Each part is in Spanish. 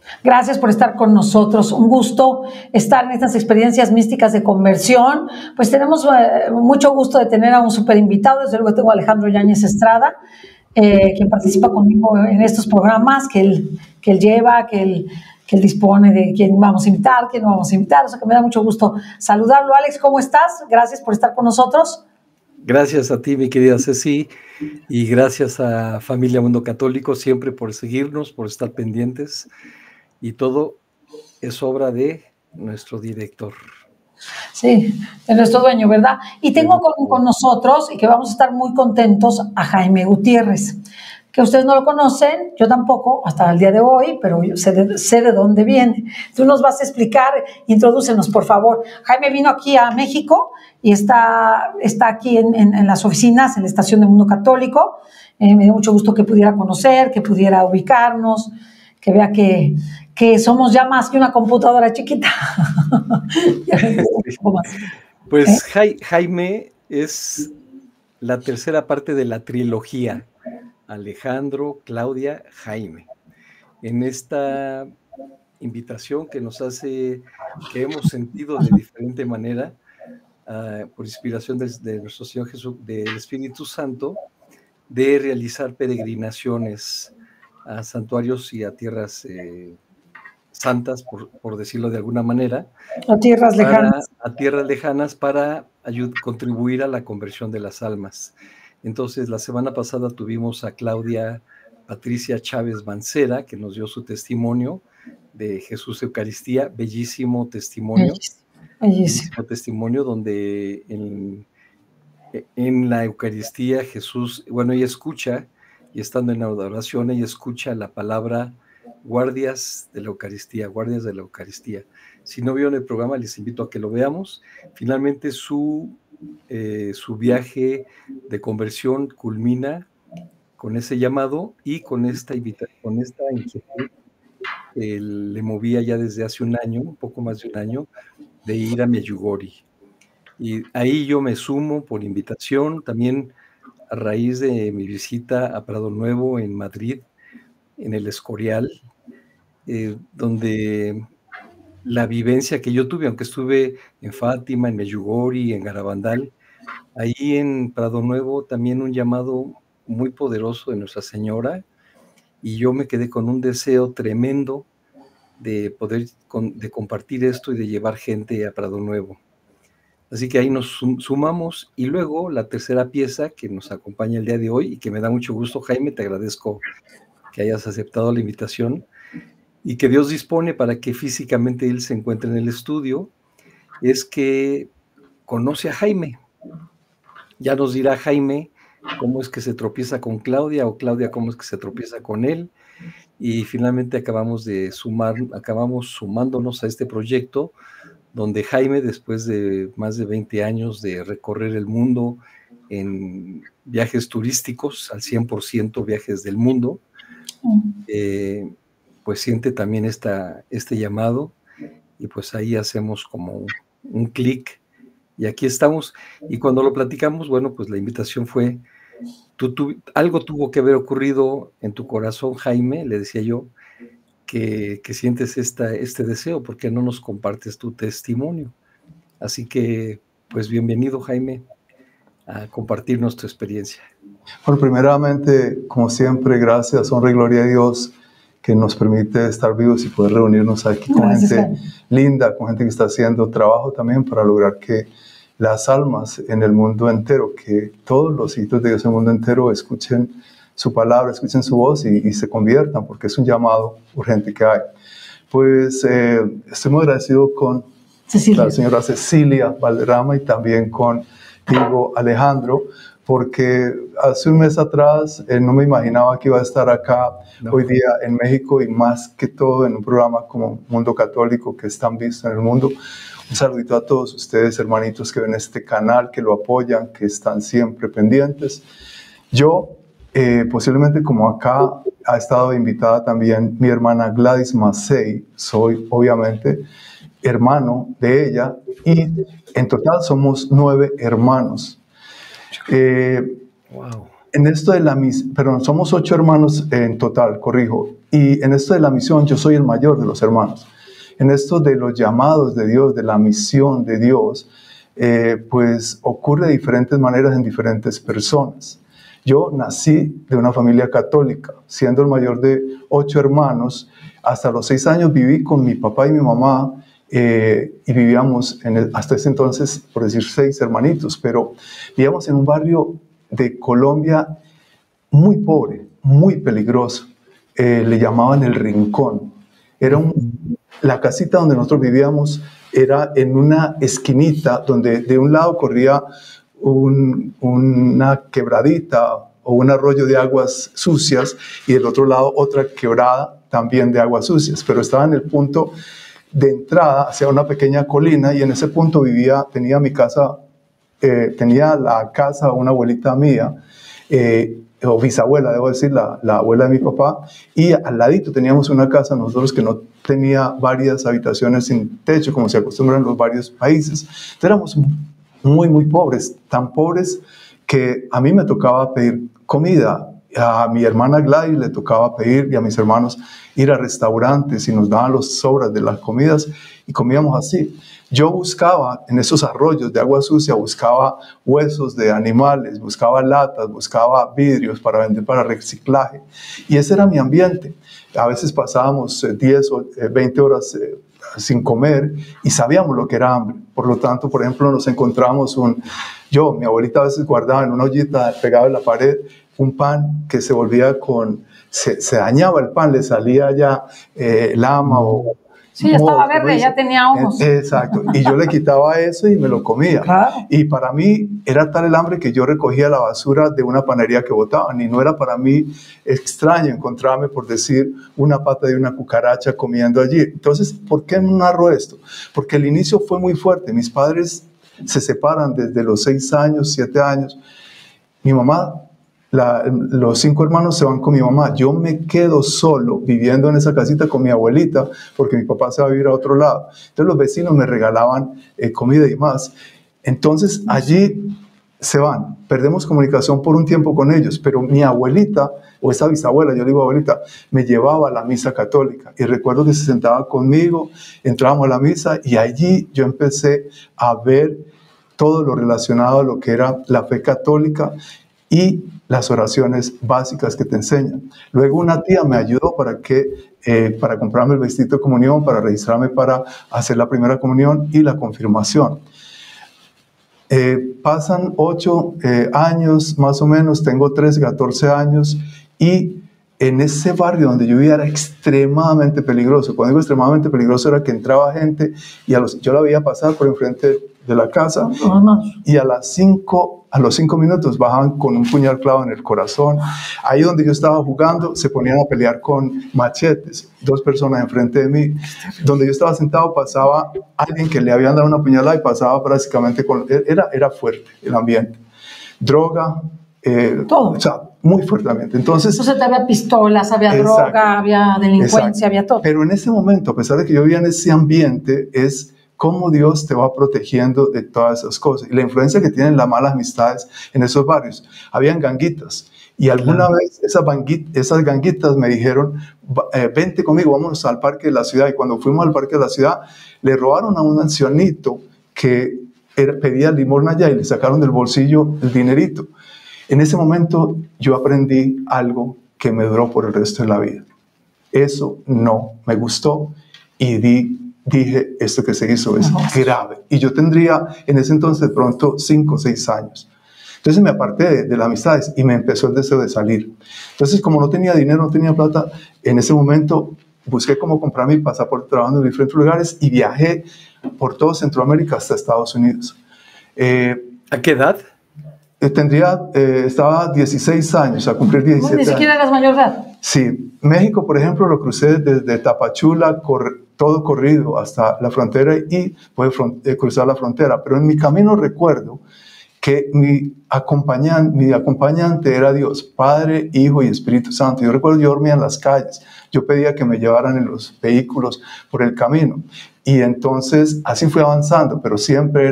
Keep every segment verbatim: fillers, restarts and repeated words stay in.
Gracias por estar con nosotros. Un gusto estar en estas experiencias místicas de conversión. Pues tenemos eh, mucho gusto de tener a un super invitado. Desde luego tengo a Alejandro Yáñez Estrada, eh, quien participa conmigo en estos programas que él, que él lleva, que él, que él dispone de quién vamos a invitar, quién no vamos a invitar. O sea que me da mucho gusto saludarlo. Alex, ¿cómo estás? Gracias por estar con nosotros. Gracias a ti, mi querida Ceci, y gracias a Familia Mundo Católico siempre por seguirnos, por estar pendientes, y todo es obra de nuestro director. Sí, de nuestro dueño, ¿verdad? Y tengo con, con nosotros, y que vamos a estar muy contentos, a Jaime Gutiérrez, que ustedes no lo conocen, yo tampoco, hasta el día de hoy, pero yo sé de, sé de dónde viene. Tú nos vas a explicar, introdúcenos, por favor. Jaime vino aquí a México y está, está aquí en, en, en las oficinas, en la estación de Mundo Católico. Eh, me dio mucho gusto que pudiera conocer, que pudiera ubicarnos, que vea que, que somos ya más que una computadora chiquita. Pues ¿Eh? Jaime es la tercera parte de la trilogía Alejandro, Claudia, Jaime. En esta invitación que nos hace, que hemos sentido de diferente manera, uh, por inspiración de, de nuestro Señor Jesús, del Espíritu Santo, de realizar peregrinaciones a santuarios y a tierras eh, santas, por, por decirlo de alguna manera, a tierras para, lejanas, a tierras lejanas para contribuir a la conversión de las almas. Entonces, la semana pasada tuvimos a Claudia Patricia Chávez Mancera, que nos dio su testimonio de Jesús Eucaristía, bellísimo testimonio, bellísimo, bellísimo. bellísimo testimonio, donde en, en la Eucaristía Jesús, bueno, ella escucha, y estando en la adoración, ella escucha la palabra guardias de la Eucaristía, guardias de la Eucaristía. Si no vieron el programa, les invito a que lo veamos. Finalmente su, eh, su viaje de conversión culmina con ese llamado y con esta, con esta inquietud que le movía ya desde hace un año, un poco más de un año, de ir a Medjugorje. Y ahí yo me sumo por invitación, también a raíz de mi visita a Prado Nuevo en Madrid, en el Escorial, eh, donde la vivencia que yo tuve, aunque estuve en Fátima, en Medjugorje, en Garabandal, ahí en Prado Nuevo también un llamado muy poderoso de Nuestra Señora, y yo me quedé con un deseo tremendo de poder con, de compartir esto y de llevar gente a Prado Nuevo. Así que ahí nos sum, sumamos, y luego la tercera pieza que nos acompaña el día de hoy y que me da mucho gusto, Jaime, te agradezco que hayas aceptado la invitación y que Dios dispone para que físicamente él se encuentre en el estudio, es que conoce a Jaime. Ya nos dirá Jaime cómo es que se tropieza con Claudia, o Claudia cómo es que se tropieza con él, y finalmente acabamos de sumar, acabamos sumándonos a este proyecto, donde Jaime, después de más de veinte años de recorrer el mundo en viajes turísticos, al cien por ciento viajes del mundo, eh, pues siente también esta, este llamado, y pues ahí hacemos como un, un clic, y aquí estamos. Y cuando lo platicamos, bueno, pues la invitación fue, tú, tú, algo tuvo que haber ocurrido en tu corazón, Jaime, le decía yo, que, que sientes esta, este deseo, ¿por qué no nos compartes tu testimonio? Así que, pues bienvenido, Jaime, a compartirnos tu experiencia. Bueno, primeramente, como siempre, gracias, honra y gloria a Dios, que nos permite estar vivos y poder reunirnos aquí con gracias, gente Jaime. linda, con gente que está haciendo trabajo también para lograr que las almas en el mundo entero, que todos los hijos de Dios en el mundo entero escuchen su palabra, escuchen su voz y, y se conviertan, porque es un llamado urgente que hay. Pues eh, estoy muy agradecido con Cecilia. la señora Cecilia Valderrama y también con Diego Alejandro, porque hace un mes atrás eh, no me imaginaba que iba a estar acá no. hoy día en México, y más que todo en un programa como Mundo Católico, que es tan visto en el mundo. Un saludito a todos ustedes, hermanitos, que ven este canal, que lo apoyan, que están siempre pendientes. Yo, eh, posiblemente como acá ha estado invitada también mi hermana Gladys Massey, soy obviamente hermano de ella, y en total somos nueve hermanos. Eh, wow. En esto de la misión, perdón, somos ocho hermanos en total, corrijo, y en esto de la misión yo soy el mayor de los hermanos. En esto de los llamados de Dios, de la misión de Dios, eh, pues ocurre de diferentes maneras en diferentes personas. Yo nací de una familia católica, siendo el mayor de ocho hermanos. Hasta los seis años viví con mi papá y mi mamá, eh, y vivíamos en el, hasta ese entonces, por decir, seis hermanitos, pero vivíamos en un barrio de Colombia muy pobre, muy peligroso. Eh, le llamaban El Rincón. Era un, la casita donde nosotros vivíamos era en una esquinita donde de un lado corría un, una quebradita o un arroyo de aguas sucias y del otro lado otra quebrada también de aguas sucias, pero estaba en el punto de entrada hacia una pequeña colina y en ese punto vivía, tenía mi casa, eh, tenía la casa una abuelita mía, eh, o bisabuela, debo decir, la, la abuela de mi papá, y al ladito teníamos una casa nosotros que no tenía varias habitaciones sin techo, como se acostumbran en los varios países. Entonces éramos muy, muy pobres, tan pobres que a mí me tocaba pedir comida, a mi hermana Gladys le tocaba pedir y a mis hermanos ir a restaurantes y nos daban los sobras de las comidas y comíamos así. Yo buscaba en esos arroyos de agua sucia, buscaba huesos de animales, buscaba latas, buscaba vidrios para vender para reciclaje y ese era mi ambiente. A veces pasábamos diez o veinte horas eh, sin comer y sabíamos lo que era hambre. Por lo tanto, por ejemplo, nos encontramos un... Yo, mi abuelita a veces guardaba en una ollita pegada en la pared un pan que se volvía con... Se, se dañaba el pan, le salía ya eh, lama o... Sí, ya estaba verde, ya tenía ojos. Exacto, y yo le quitaba eso y me lo comía. Claro. Y para mí era tal el hambre que yo recogía la basura de una panadería que botaban y no era para mí extraño encontrarme, por decir, una pata de una cucaracha comiendo allí. Entonces, ¿por qué narro esto? Porque el inicio fue muy fuerte. Mis padres se separan desde los seis años, siete años. Mi mamá... La, los cinco hermanos se van con mi mamá. Yo me quedo solo viviendo en esa casita con mi abuelita porque mi papá se va a vivir a otro lado. Entonces los vecinos me regalaban eh, comida y más. Entonces allí se van. Perdemos comunicación por un tiempo con ellos, pero mi abuelita, o esa bisabuela, yo le digo abuelita, me llevaba a la misa católica. Y recuerdo que se sentaba conmigo, entrábamos a la misa y allí yo empecé a ver todo lo relacionado a lo que era la fe católica y las oraciones básicas que te enseñan. Luego una tía me ayudó para, que, eh, para comprarme el vestido de comunión, para registrarme para hacer la primera comunión y la confirmación. Eh, pasan ocho eh, años más o menos, tengo trece, catorce años y en ese barrio donde yo vivía era extremadamente peligroso. Cuando digo extremadamente peligroso era que entraba gente y a los, yo la veía pasar por enfrente de la casa y a las cinco, a los cinco minutos bajaban con un puñal clavado en el corazón. Ahí donde yo estaba jugando se ponían a pelear con machetes, dos personas enfrente de mí. Donde yo estaba sentado pasaba alguien que le habían dado una puñalada y pasaba prácticamente con... Era, era fuerte el ambiente. Droga, eh, todo. O sea, muy fuertemente. Entonces, Entonces había pistolas, había exacto, droga, había delincuencia, exacto. había todo. Pero en ese momento, a pesar de que yo vivía en ese ambiente, es cómo Dios te va protegiendo de todas esas cosas. Y la influencia que tienen las malas amistades en esos barrios. Habían ganguitas. Y alguna claro. vez esas, esas ganguitas me dijeron, eh, vente conmigo, vámonos al parque de la ciudad. Y cuando fuimos al parque de la ciudad, le robaron a un ancianito que era, pedía limosna allá y le sacaron del bolsillo el dinerito. En ese momento yo aprendí algo que me duró por el resto de la vida. Eso no me gustó y di, dije, esto que se hizo es grave. Y yo tendría en ese entonces de pronto cinco o seis años. Entonces me aparté de, de las amistades y me empezó el deseo de salir. Entonces, como no tenía dinero, no tenía plata, en ese momento busqué cómo comprar mi pasaporte trabajando en diferentes lugares y viajé por todo Centroamérica hasta Estados Unidos. Eh, ¿A qué edad? Tendría, eh, estaba dieciséis años, a cumplir diecisiete no, ni siquiera años. eras mayor de edad. Sí, México, por ejemplo, lo crucé desde Tapachula, cor, todo corrido hasta la frontera y pude front, eh, cruzar la frontera. Pero en mi camino recuerdo que mi acompañante, mi acompañante era Dios, Padre, Hijo y Espíritu Santo. Yo recuerdo yo dormía en las calles, yo pedía que me llevaran en los vehículos por el camino. Y entonces así fui avanzando, pero siempre era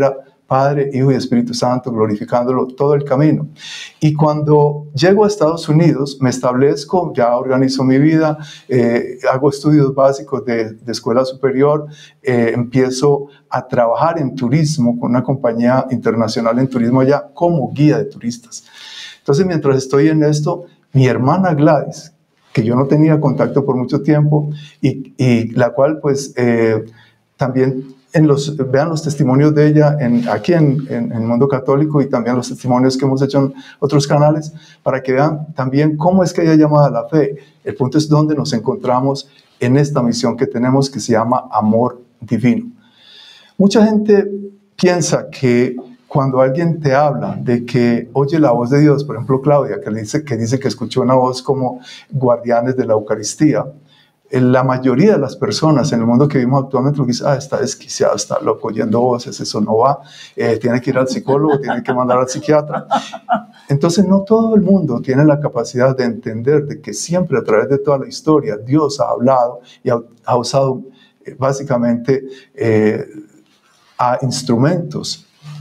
Padre, Hijo y Espíritu Santo, glorificándolo todo el camino. Y cuando llego a Estados Unidos, me establezco, ya organizo mi vida, eh, hago estudios básicos de, de escuela superior, eh, empiezo a trabajar en turismo con una compañía internacional en turismo allá como guía de turistas. Entonces, mientras estoy en esto, mi hermana Gladys, que yo no tenía contacto por mucho tiempo y, y la cual pues eh, también en los, vean los testimonios de ella en, aquí en, en, en el mundo católico y también los testimonios que hemos hecho en otros canales para que vean también cómo es que ella llama a la fe. El punto es donde nos encontramos en esta misión que tenemos que se llama amor divino. Mucha gente piensa que cuando alguien te habla de que oye la voz de Dios, por ejemplo Claudia, que dice que, dice que escuchó una voz como guardianes de la Eucaristía, la mayoría de las personas en el mundo que vivimos actualmente lo que dicen, ah, está desquiciado, está loco, oyendo voces, eso no va, eh, tiene que ir al psicólogo, tiene que mandar al psiquiatra. Entonces no todo el mundo tiene la capacidad de entender de que siempre a través de toda la historia Dios ha hablado y ha, ha usado eh, básicamente eh, a instrumentos.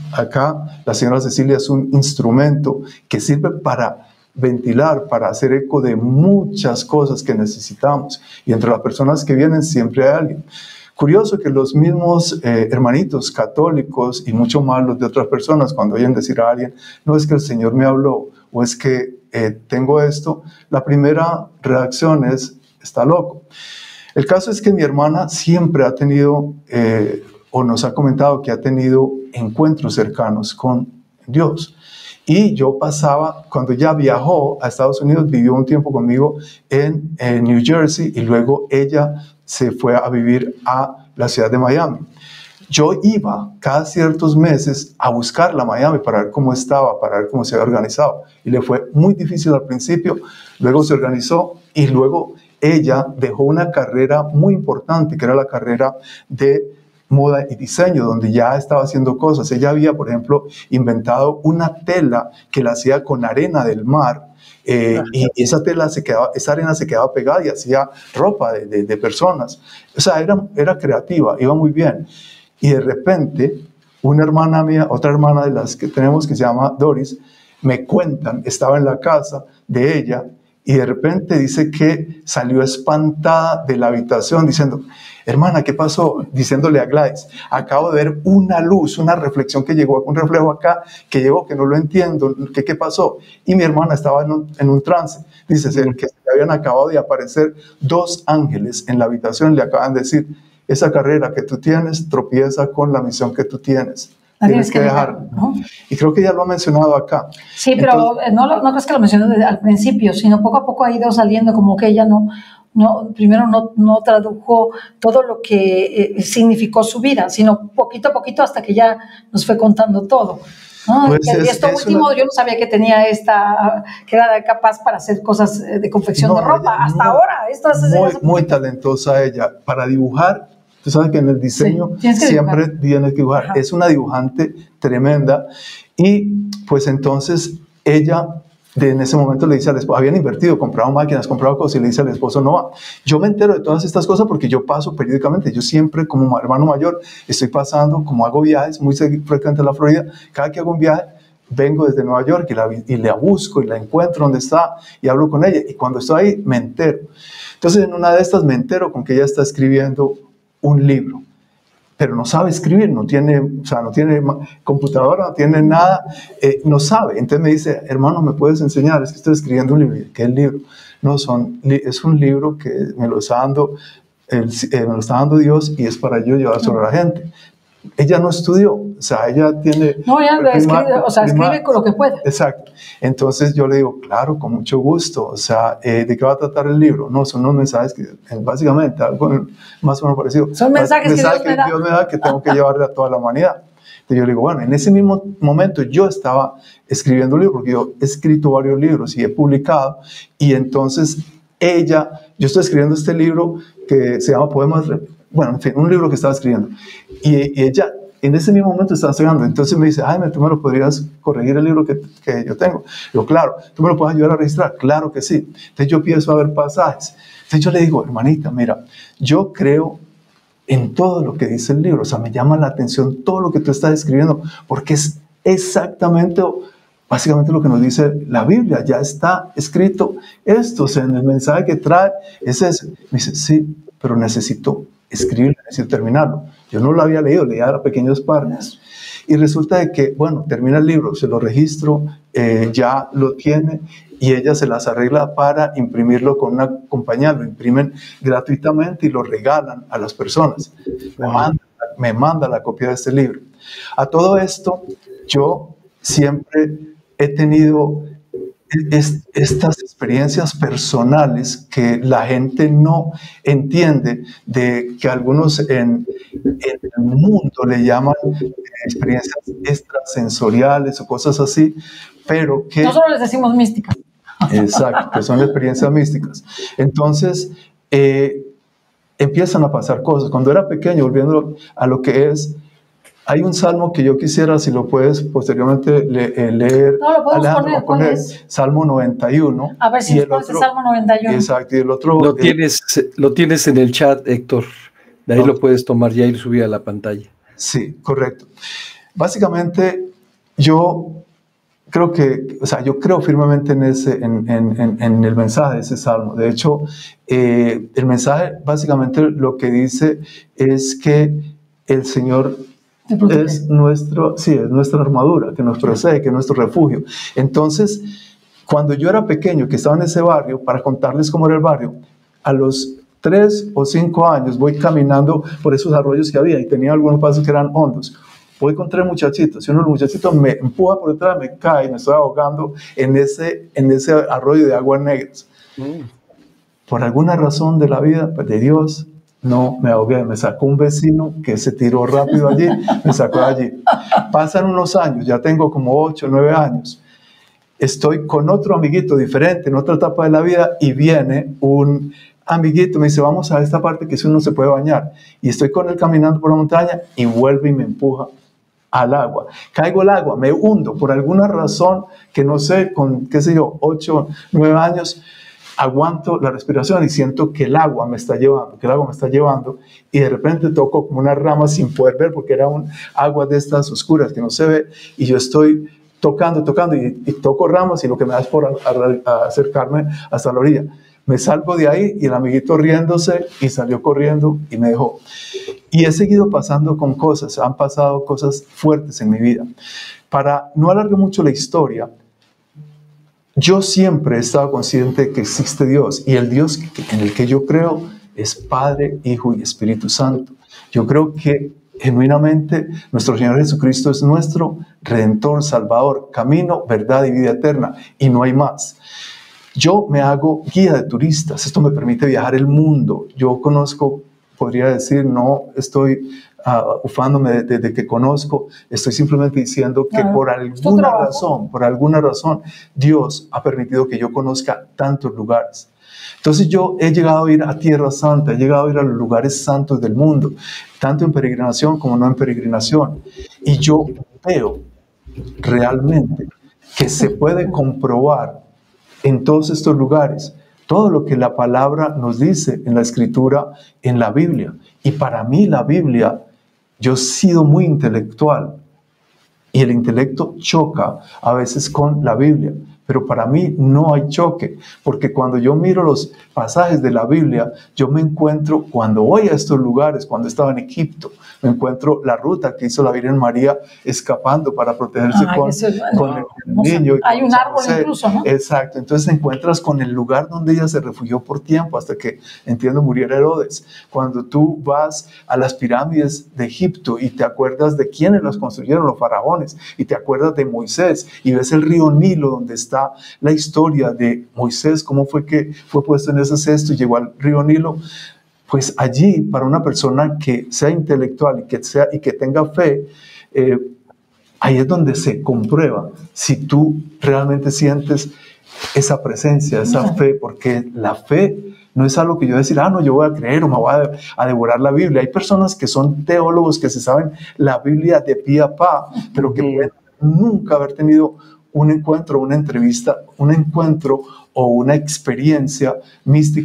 Acá la señora Cecilia es un instrumento que sirve para ventilar, para hacer eco de muchas cosas que necesitamos. Y entre las personas que vienen siempre hay alguien. Curioso que los mismos eh, hermanitos católicos y mucho más los de otras personas, cuando oyen decir a alguien, no es que el Señor me habló o es que eh, tengo esto, la primera reacción es, está loco. El caso es que mi hermana siempre ha tenido, eh, o nos ha comentado que ha tenido encuentros cercanos con Dios. Y yo pasaba, cuando ella viajó a Estados Unidos, vivió un tiempo conmigo en, en New Jersey y luego ella se fue a vivir a la ciudad de Miami. Yo iba cada ciertos meses a buscarla a Miami para ver cómo estaba, para ver cómo se había organizado. Y le fue muy difícil al principio, luego se organizó y luego ella dejó una carrera muy importante, que era la carrera de moda y diseño, donde ya estaba haciendo cosas. Ella había, por ejemplo, inventado una tela que la hacía con arena del mar, eh, y esa tela se quedaba, esa arena se quedaba pegada y hacía ropa de, de, de personas. O sea, era, era creativa, iba muy bien. Y de repente, una hermana mía, otra hermana de las que tenemos que se llama Doris, me cuentan, estaba en la casa de ella y de repente dice que salió espantada de la habitación diciendo, hermana, ¿qué pasó? Diciéndole a Gladys, acabo de ver una luz, una reflexión que llegó, un reflejo acá, que llegó, que no lo entiendo, ¿qué, qué pasó? Y mi hermana estaba en un, en un trance. Dice que se habían acabado de aparecer dos ángeles en la habitación, le acaban de decir, esa carrera que tú tienes tropieza con la misión que tú tienes. Tienes que dejar. ¿No? Y creo que ya lo ha mencionado acá. Sí, pero Entonces, no, no crees que lo mencionó al principio, sino poco a poco ha ido saliendo como que ella no... No, primero no, no tradujo todo lo que eh, significó su vida, sino poquito a poquito hasta que ya nos fue contando todo. ¿No? Pues y es, esto último, una... yo no sabía que tenía esta, que era capaz para hacer cosas de confección no, de ropa, hasta muy, ahora. Esto es, muy, muy talentosa ella, para dibujar. Tú sabes que en el diseño sí, tienes siempre dibujar. tienes que dibujar. Ajá. Es una dibujante tremenda y pues entonces ella... De en ese momento le dice al esposo, habían invertido, comprado máquinas, comprado cosas y le dice al esposo, no va. Yo me entero de todas estas cosas porque yo paso periódicamente, yo siempre como hermano mayor estoy pasando, como hago viajes muy frecuentes a la Florida, cada que hago un viaje vengo desde Nueva York y la, y la busco y la encuentro donde está y hablo con ella y cuando estoy ahí me entero. Entonces en una de estas me entero con que ella está escribiendo un libro. Pero no sabe escribir, no tiene, o sea, no tiene computadora, no tiene nada, eh, no sabe. Entonces me dice, hermano, ¿me puedes enseñar? Es que estoy escribiendo un libro. ¿Qué es el libro? No, son, es un libro que me lo está dando, el, eh, me lo está dando Dios y es para yo llevar sobre la gente. Ella no estudió, o sea, ella tiene... No, ella prima, escribe, o sea, prima, escribe con lo que puede. Exacto. Entonces yo le digo, claro, con mucho gusto, o sea, eh, ¿de qué va a tratar el libro? No, son unos mensajes que, básicamente, algo más o menos parecido. Son mensajes, mensajes que, Dios, que Dios me da que tengo que llevarle a toda la humanidad. Entonces yo le digo, bueno, en ese mismo momento yo estaba escribiendo un libro, porque yo he escrito varios libros y he publicado, y entonces ella, yo estoy escribiendo este libro que se llama Poemas... Bueno, en fin, un libro que estaba escribiendo. Y, y ella, en ese mismo momento, estaba estudiando. Entonces me dice, Jaime, ¿tú me lo podrías corregir el libro que, que yo tengo? Yo, claro. ¿Tú me lo puedes ayudar a registrar? Claro que sí. Entonces yo empiezo a ver pasajes. Entonces yo le digo, hermanita, mira, yo creo en todo lo que dice el libro. O sea, me llama la atención todo lo que tú estás escribiendo, porque es exactamente, básicamente lo que nos dice la Biblia. Ya está escrito esto, o sea, en el mensaje que trae es eso. Me dice, sí, pero necesito escribirlo, necesito terminarlo. Yo no lo había leído, leía pequeños partes. Y resulta de que, bueno, termina el libro, se lo registro, eh, ya lo tiene, y ella se las arregla para imprimirlo con una compañía, lo imprimen gratuitamente y lo regalan a las personas. Me manda, me manda la copia de este libro. A todo esto, yo siempre he tenido es, estas experiencias personales que la gente no entiende, de que algunos en, en el mundo le llaman experiencias extrasensoriales o cosas así, pero que... Nosotros les decimos místicas. Exacto, que son experiencias místicas. Entonces, eh, empiezan a pasar cosas. Cuando era pequeño, volviendo a lo que es, hay un salmo que yo quisiera, si lo puedes posteriormente le, eh, leer. No, lo podemos poner, poner es? Salmo noventa y uno. A ver si nos pones el Salmo noventa y uno. Exacto, y el otro... Lo, eh, tienes, lo tienes en el chat, Héctor. De ahí okay. Lo puedes tomar ya y subir a la pantalla. Sí, correcto. Básicamente, yo... Creo que, o sea, yo creo firmemente en, ese, en, en, en el mensaje de ese salmo. De hecho, eh, el mensaje básicamente lo que dice es que el Señor es, nuestro, sí, es nuestra armadura, que nos protege, que es nuestro refugio. Entonces, cuando yo era pequeño, que estaba en ese barrio, para contarles cómo era el barrio, a los tres o cinco años voy caminando por esos arroyos que había y tenía algunos pasos que eran hondos. Voy con tres muchachitos y uno de los muchachitos me empuja por detrás, me cae y me estoy ahogando en ese, en ese arroyo de aguas negras. Mm. Por alguna razón de la vida, pues de Dios, no me ahogué. Me sacó un vecino que se tiró rápido allí, me sacó de allí. Pasan unos años, ya tengo como ocho, nueve años. Estoy con otro amiguito diferente en otra etapa de la vida y viene un amiguito, me dice, vamos a esta parte que si uno se puede bañar. Y estoy con él caminando por la montaña y vuelve y me empuja al agua. Caigo al agua, me hundo por alguna razón que no sé, con qué sé yo, ocho, nueve años, aguanto la respiración y siento que el agua me está llevando, que el agua me está llevando y de repente toco como una rama sin poder ver porque era un agua de estas oscuras que no se ve y yo estoy tocando, tocando y, y toco ramas y lo que me da es por a, a, a acercarme hasta la orilla. Me salgo de ahí y el amiguito riéndose y salió corriendo y me dejó. Y he seguido pasando con cosas, han pasado cosas fuertes en mi vida. Para no alargar mucho la historia, yo siempre he estado consciente de que existe Dios y el Dios en el que yo creo es Padre, Hijo y Espíritu Santo. Yo creo que genuinamente nuestro Señor Jesucristo es nuestro Redentor, Salvador, camino, verdad y vida eterna y no hay más. Yo me hago guía de turistas, esto me permite viajar el mundo. Yo conozco, podría decir, no estoy uh, ufándome desde de, de que conozco, estoy simplemente diciendo que ah, por alguna razón, por alguna razón, Dios ha permitido que yo conozca tantos lugares. Entonces yo he llegado a ir a Tierra Santa, he llegado a ir a los lugares santos del mundo, tanto en peregrinación como no en peregrinación. Y yo veo realmente que se puede comprobar en todos estos lugares todo lo que la palabra nos dice en la escritura, en la Biblia. Y para mí la Biblia, yo he sido muy intelectual y el intelecto choca a veces con la Biblia. Pero para mí no hay choque, porque cuando yo miro los pasajes de la Biblia, yo me encuentro, cuando voy a estos lugares, cuando estaba en Egipto, me encuentro la ruta que hizo la Virgen María escapando para protegerse Ay, con, es, con no, el niño. Y hay con un árbol José. Incluso, ¿no? Exacto, entonces te encuentras con el lugar donde ella se refugió por tiempo, hasta que, entiendo, muriera Herodes. Cuando tú vas a las pirámides de Egipto y te acuerdas de quiénes las construyeron, los faraones, y te acuerdas de Moisés, y ves el río Nilo donde está la historia de Moisés, cómo fue que fue puesto en ese cesto y llegó al río Nilo, pues allí para una persona que sea intelectual y que, sea, y que tenga fe, eh, ahí es donde se comprueba si tú realmente sientes esa presencia, esa fe, porque la fe no es algo que yo decir, ah, no, yo voy a creer o me voy a, a devorar la Biblia. Hay personas que son teólogos que se saben la Biblia de pie a pa, pero que pueden nunca haber tenido un encuentro, una entrevista, un encuentro o una experiencia mística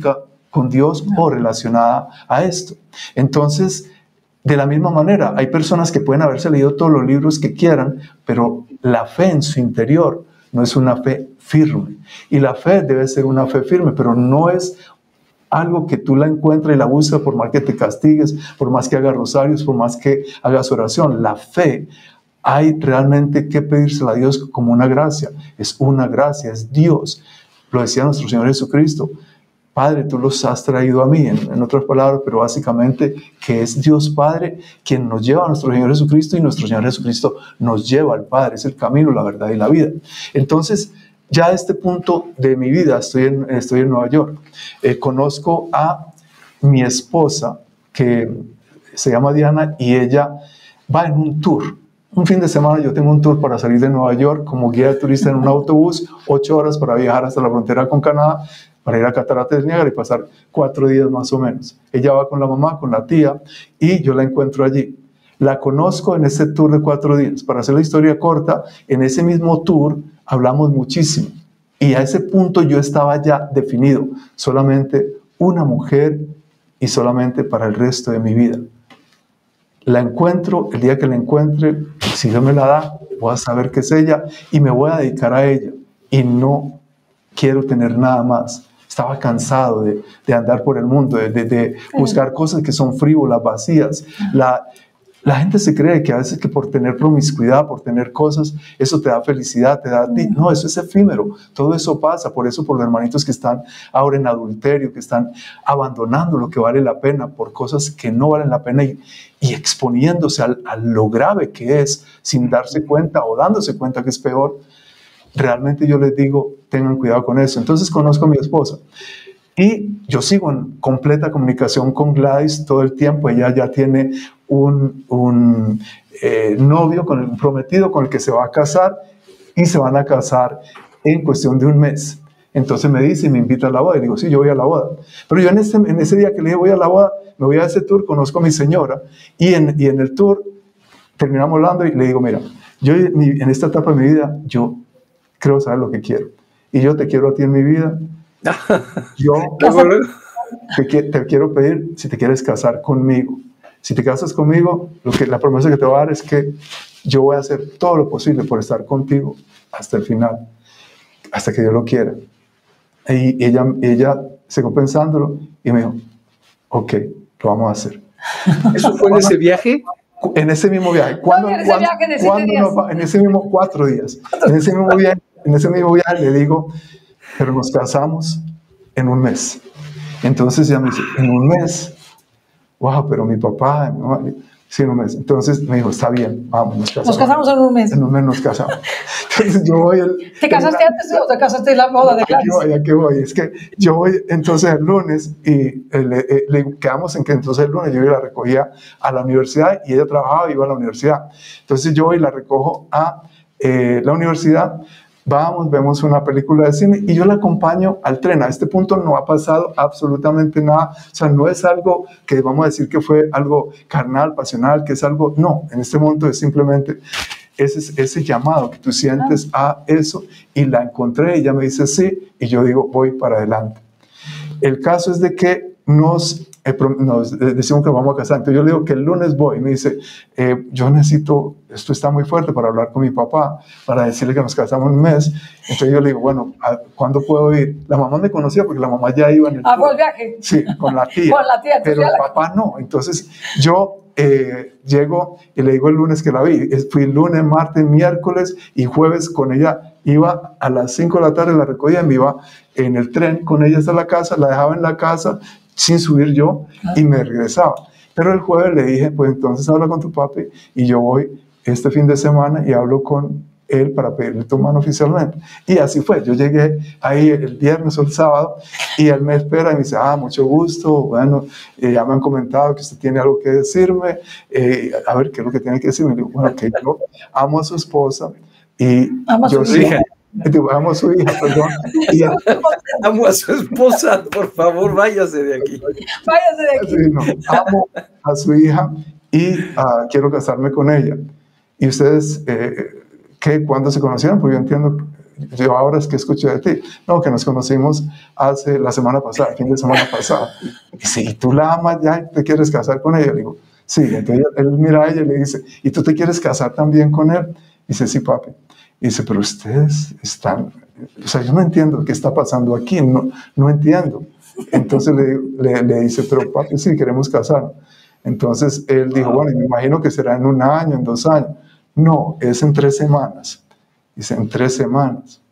con Dios o relacionada a esto. Entonces, de la misma manera, hay personas que pueden haberse leído todos los libros que quieran, pero la fe en su interior no es una fe firme. Y la fe debe ser una fe firme, pero no es algo que tú la encuentras y la buscas por más que te castigues, por más que hagas rosarios, por más que hagas oración. La fe hay realmente que pedírsela a Dios como una gracia. Es una gracia, es Dios. Lo decía nuestro Señor Jesucristo. Padre, tú los has traído a mí, en, en otras palabras, pero básicamente que es Dios Padre quien nos lleva a nuestro Señor Jesucristo y nuestro Señor Jesucristo nos lleva al Padre. Es el camino, la verdad y la vida. Entonces, ya a este punto de mi vida, estoy en, estoy en Nueva York. Eh, conozco a mi esposa, que se llama Diana, y ella va en un tour. Un fin de semana yo tengo un tour para salir de Nueva York como guía de turista en un autobús, ocho horas para viajar hasta la frontera con Canadá, para ir a Cataratas del Niágara y pasar cuatro días más o menos. Ella va con la mamá, con la tía, y yo la encuentro allí. La conozco en ese tour de cuatro días. Para hacer la historia corta, en ese mismo tour hablamos muchísimo. Y a ese punto yo estaba ya definido. Solamente una mujer y solamente para el resto de mi vida. La encuentro, el día que la encuentre, si Dios me la da, voy a saber que es ella y me voy a dedicar a ella. Y no quiero tener nada más. Estaba cansado de, de andar por el mundo, de, de, de buscar cosas que son frívolas, vacías. La, la gente se cree que a veces que por tener promiscuidad, por tener cosas, eso te da felicidad, te da a ti. No, eso es efímero. Todo eso pasa. Por eso por los hermanitos que están ahora en adulterio, que están abandonando lo que vale la pena por cosas que no valen la pena y, y exponiéndose a, a lo grave que es sin darse cuenta o dándose cuenta que es peor. Realmente yo les digo, tengan cuidado con eso. Entonces conozco a mi esposa y yo sigo en completa comunicación con Gladys todo el tiempo. Ella ya tiene un, un eh, novio, con el, un prometido con el que se va a casar y se van a casar en cuestión de un mes. Entonces me dice y me invita a la boda y digo, sí, yo voy a la boda. Pero yo en ese, en ese día que le dije voy a la boda, me voy a ese tour, conozco a mi señora y en, y en el tour terminamos hablando y le digo, mira, yo en esta etapa de mi vida, yo creo saber lo que quiero. Y yo te quiero a ti en mi vida. Yo te, te quiero pedir si te quieres casar conmigo. Si te casas conmigo, lo que, la promesa que te voy a dar es que yo voy a hacer todo lo posible por estar contigo hasta el final, hasta que Dios lo quiera. Y ella, ella se quedó pensándolo y me dijo, ok, lo vamos a hacer. ¿Eso fue en ese viaje? En ese mismo viaje. ¿Cuándo, en ese ¿cuándo, viaje de ¿cuándo siete días? nos, en ese mismo cuatro días. En ese mismo viaje, en ese mismo viaje le digo, pero nos casamos en un mes. Entonces ella me dice, en un mes. Wow, pero mi papá, ¿no? Sí, en un mes. Entonces me dijo, está bien, vamos, nos casamos. Nos casamos en un mes. En un mes nos casamos. Entonces yo voy... El, ¿Te casaste el, antes o te casaste en la boda de Gladys? Aquí voy, aquí voy. Es que yo voy entonces el lunes y eh, le, eh, le quedamos en que entonces el lunes yo la recogía a la universidad y ella trabajaba y iba a la universidad. Entonces yo voy y la recojo a eh, la universidad. Vamos, vemos una película de cine y yo la acompaño al tren. A este punto no ha pasado absolutamente nada. O sea, no es algo que vamos a decir que fue algo carnal, pasional, que es algo... No, en este momento es simplemente ese, ese llamado que tú sientes a eso y la encontré. Ella me dice sí y yo digo voy para adelante. El caso es de que nos, eh, nos decimos que nos vamos a casar. Entonces yo le digo que el lunes voy. Y me dice, eh, yo necesito, esto está muy fuerte para hablar con mi papá, para decirle que nos casamos en un mes. Entonces yo le digo, bueno, ¿cuándo puedo ir? La mamá me conocía porque la mamá ya iba en el... ¿Ah, fue el viaje? Sí, con la tía. Con la tía. Pero el la... papá no. Entonces yo eh, llego y le digo el lunes que la vi. Fui lunes, martes, miércoles y jueves con ella. Iba a las cinco de la tarde, la recogía, me iba en el tren con ella hasta la casa, la dejaba en la casa sin subir yo y me regresaba. Pero el jueves le dije, pues entonces habla con tu papi y yo voy este fin de semana y hablo con él para pedirle tu mano oficialmente. Y así fue. Yo llegué ahí el viernes o el sábado y él me espera y me dice, ah, mucho gusto, bueno, eh, ya me han comentado que usted tiene algo que decirme, eh, a ver, ¿qué es lo que tiene que decirme? Y digo, bueno, que yo amo a su esposa y amo a su yo hija. Digo, amo a su hija, perdón. Y él, amo a su esposa, por favor, váyase de aquí. Váyase de aquí. Sí, no, amo a su hija y uh, quiero casarme con ella. ¿Y ustedes, eh, qué, cuándo se conocieron? Porque yo entiendo yo ahora es que escucho de ti. No, que nos conocimos hace la semana pasada, el fin de semana pasada. Y dice, ¿y tú la amas ya y te quieres casar con ella? Le digo, sí. Entonces él mira a ella y le dice, ¿y tú te quieres casar también con él? Dice, sí, papi. Y dice, pero ustedes están, o sea, yo no entiendo qué está pasando aquí, no, no entiendo. Entonces le, le, le dice, pero papi, sí, queremos casarnos. Entonces él dijo, bueno, me imagino que será en un año, en dos años. No, es en tres semanas. Dice, en tres semanas.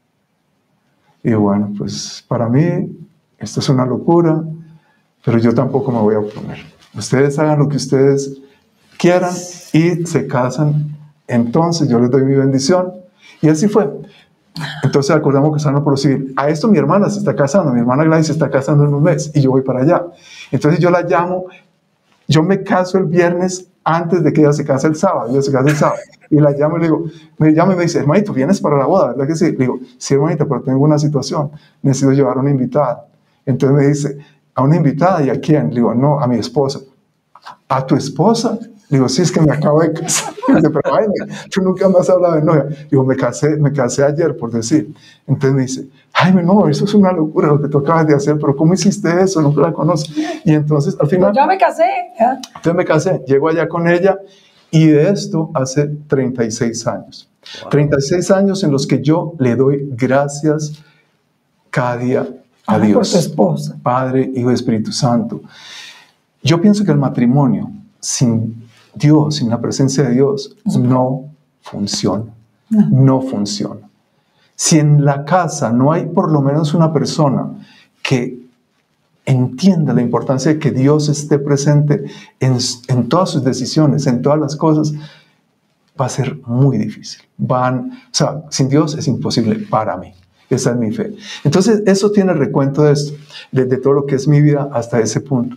Y bueno, pues para mí esto es una locura, pero yo tampoco me voy a oponer. Ustedes hagan lo que ustedes quieran y se casan. Entonces yo les doy mi bendición. Y así fue. Entonces acordamos casarnos por lo civil. A esto mi hermana se está casando. Mi hermana Gladys se está casando en un mes y yo voy para allá. Entonces yo la llamo. Yo me caso el viernes antes de que ella se case el sábado. Ella se casa el sábado. Y la llamo y le digo, me llama y me dice, hermanito, ¿vienes para la boda? ¿Verdad que sí? Le digo, sí, hermanita, pero tengo una situación. Necesito llevar a una invitada. Entonces me dice, ¿a una invitada? ¿Y a quién? Le digo, no, a mi esposa. ¿A tu esposa? Le digo, sí, es que me acabo de casar. Dice, pero ay, tú nunca me has hablado de novia. Digo, me casé, me casé ayer, por decir. Entonces me dice, ay, no, eso es una locura lo que tú acabas de hacer, pero ¿cómo hiciste eso? Nunca la conozco. Y entonces, al final... Pues yo me casé. ¿eh? Entonces me casé, llego allá con ella y de esto hace treinta y seis años. Wow. treinta y seis años en los que yo le doy gracias cada día a ah, Dios. Por tu esposa. Padre, Hijo y Espíritu Santo. Yo pienso que el matrimonio sin Dios, sin la presencia de Dios, no funciona. No. no funciona. Si en la casa no hay por lo menos una persona que entienda la importancia de que Dios esté presente en, en todas sus decisiones, en todas las cosas, va a ser muy difícil. Van, o sea, sin Dios es imposible para mí. Esa es mi fe. Entonces, eso tiene recuento de esto, desde todo lo que es mi vida hasta ese punto.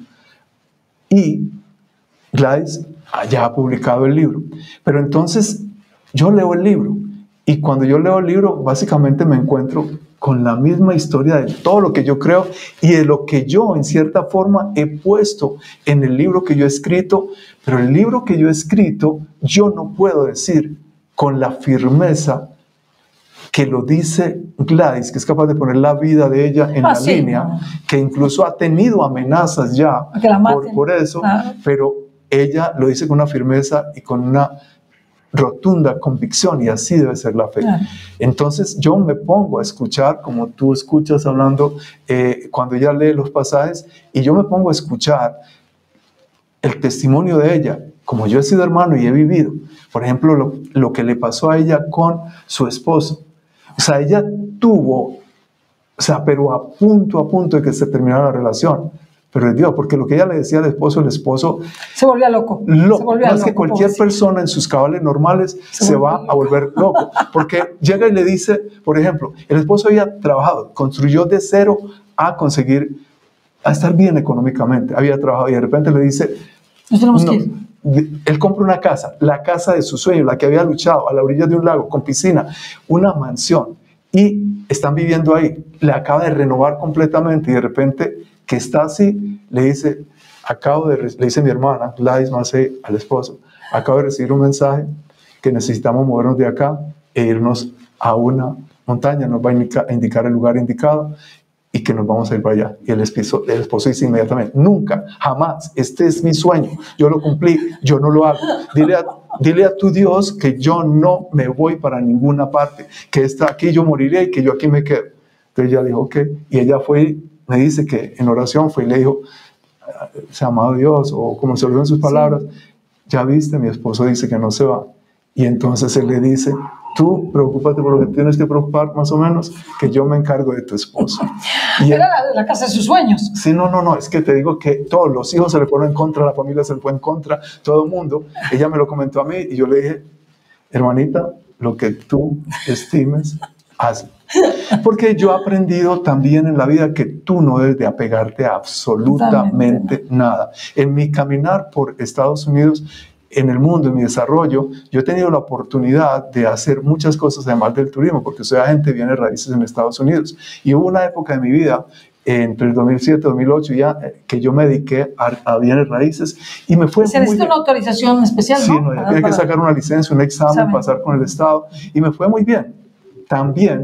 Y Gladys ya ha publicado el libro. Pero entonces, yo leo el libro. Y cuando yo leo el libro, básicamente me encuentro con la misma historia de todo lo que yo creo y de lo que yo, en cierta forma, he puesto en el libro que yo he escrito. Pero el libro que yo he escrito, yo no puedo decir con la firmeza que lo dice Gladys, que es capaz de poner la vida de ella en ah, la sí, línea, no. que incluso ha tenido amenazas ya por, por eso, claro. Pero ella lo dice con una firmeza y con una rotunda convicción, y así debe ser la fe. Claro. Entonces yo me pongo a escuchar, como tú escuchas hablando, eh, cuando ella lee los pasajes, y yo me pongo a escuchar el testimonio de ella, como yo he sido hermano y he vivido. Por ejemplo, lo, lo que le pasó a ella con su esposo. O sea, ella tuvo, o sea, pero a punto, a punto de que se terminara la relación. Pero es Dios, porque lo que ella le decía al esposo, el esposo... Se volvía loco. Lo, se volvía no, loco, es que cualquier persona en sus cabales normales se, se va loco. a volver loco. Porque llega y le dice, por ejemplo, el esposo había trabajado, construyó de cero a conseguir, a estar bien económicamente. Había trabajado y de repente le dice... Nos tenemos que ir. Él compra una casa, la casa de su sueño, la que había luchado, a la orilla de un lago, con piscina, una mansión, y están viviendo ahí. Le acaba de renovar completamente y de repente, que está así, le dice, acabo de, le dice mi hermana, Gladys Macei, al esposo, acabo de recibir un mensaje que necesitamos movernos de acá e irnos a una montaña, nos va a indicar, a indicar el lugar indicado, y que nos vamos a ir para allá. Y el esposo, el esposo dice inmediatamente, nunca, jamás, este es mi sueño, yo lo cumplí, yo no lo hago. Dile a, dile a tu Dios que yo no me voy para ninguna parte, que está aquí, yo moriré y que yo aquí me quedo. Entonces ella dijo, ok, y ella fue, me dice que en oración fue y le dijo, se amado Dios, o como se olvidó en sus palabras, sí. Ya viste, mi esposo dice que no se va. Y entonces él le dice, tú preocúpate por lo que tienes que preocupar, más o menos, que yo me encargo de tu esposo. Y era él, la, la casa de sus sueños. Sí, no, no, no, es que te digo que todos los hijos se le ponen en contra, la familia se le pone en contra, todo el mundo. Ella me lo comentó a mí y yo le dije, hermanita, lo que tú estimes, hazlo. Porque yo he aprendido también en la vida que tú no debes de apegarte a absolutamente Totalmente. nada. En mi caminar por Estados Unidos, en el mundo, en mi desarrollo, yo he tenido la oportunidad de hacer muchas cosas además del turismo, porque soy agente de bienes raíces en Estados Unidos. Y hubo una época de mi vida, entre el dos mil siete y dos mil ocho, ya, que yo me dediqué a, a bienes raíces y me fue Se muy necesita bien. una autorización especial, sí, ¿no? no tenía que sacar una licencia, un examen, ¿Saben? pasar con el Estado, y me fue muy bien. También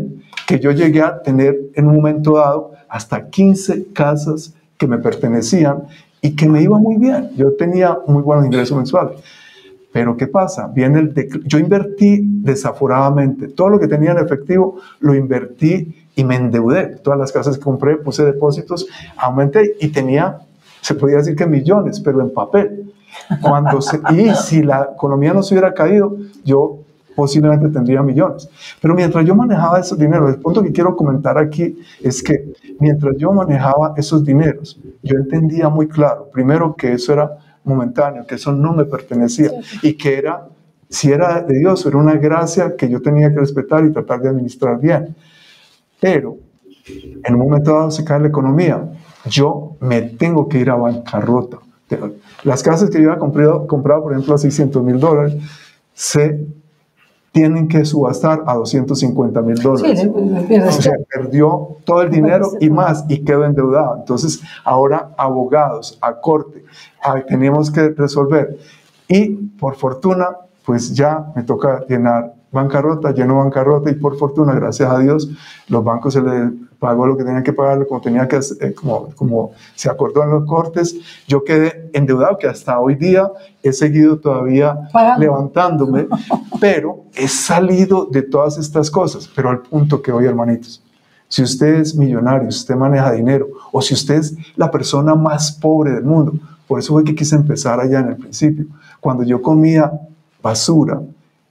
que yo llegué a tener en un momento dado hasta quince casas que me pertenecían y que me iba muy bien. Yo tenía muy buenos ingresos mensuales. Pero ¿qué pasa? Viene el decl- yo invertí desaforadamente. Todo lo que tenía en efectivo lo invertí y me endeudé. Todas las casas que compré, puse depósitos, aumenté y tenía, se podía decir que millones, pero en papel. Cuando se, y si la economía no se hubiera caído, yo posiblemente tendría millones. Pero mientras yo manejaba esos dineros, el punto que quiero comentar aquí es que mientras yo manejaba esos dineros, yo entendía muy claro, primero, que eso era momentáneo, que eso no me pertenecía, y que era, si era de Dios, era una gracia que yo tenía que respetar y tratar de administrar bien. Pero en un momento dado se cae la economía, yo me tengo que ir a bancarrota. Las casas que yo había comprado, comprado por ejemplo, a seiscientos mil dólares, se tienen que subastar a doscientos cincuenta mil dólares. Sí, o sea, perdió todo el dinero y más, y quedó endeudado. Entonces, ahora abogados, a corte, a, tenemos que resolver. Y por fortuna, pues ya me toca llenar bancarrota, lleno bancarrota, y por fortuna, gracias a Dios, los bancos se les pagó lo que tenían que pagar, como tenía que hacer, como, como se acordó en los cortes. Yo quedé endeudado, que hasta hoy día he seguido todavía Pagando. levantándome, pero he salido de todas estas cosas. Pero al punto que hoy, hermanitos, si usted es millonario, si usted maneja dinero, o si usted es la persona más pobre del mundo, por eso fue que quise empezar allá en el principio, cuando yo comía basura,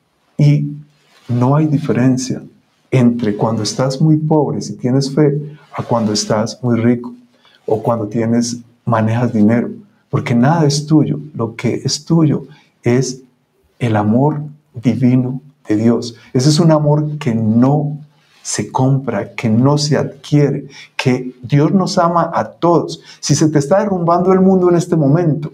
y no hay diferencia entre cuando estás muy pobre, si tienes fe, a cuando estás muy rico o cuando tienes, manejas dinero, porque nada es tuyo. Lo que es tuyo es el amor divino de Dios. Ese es un amor que no se compra, que no se adquiere, que Dios nos ama a todos. Si se te está derrumbando el mundo en este momento,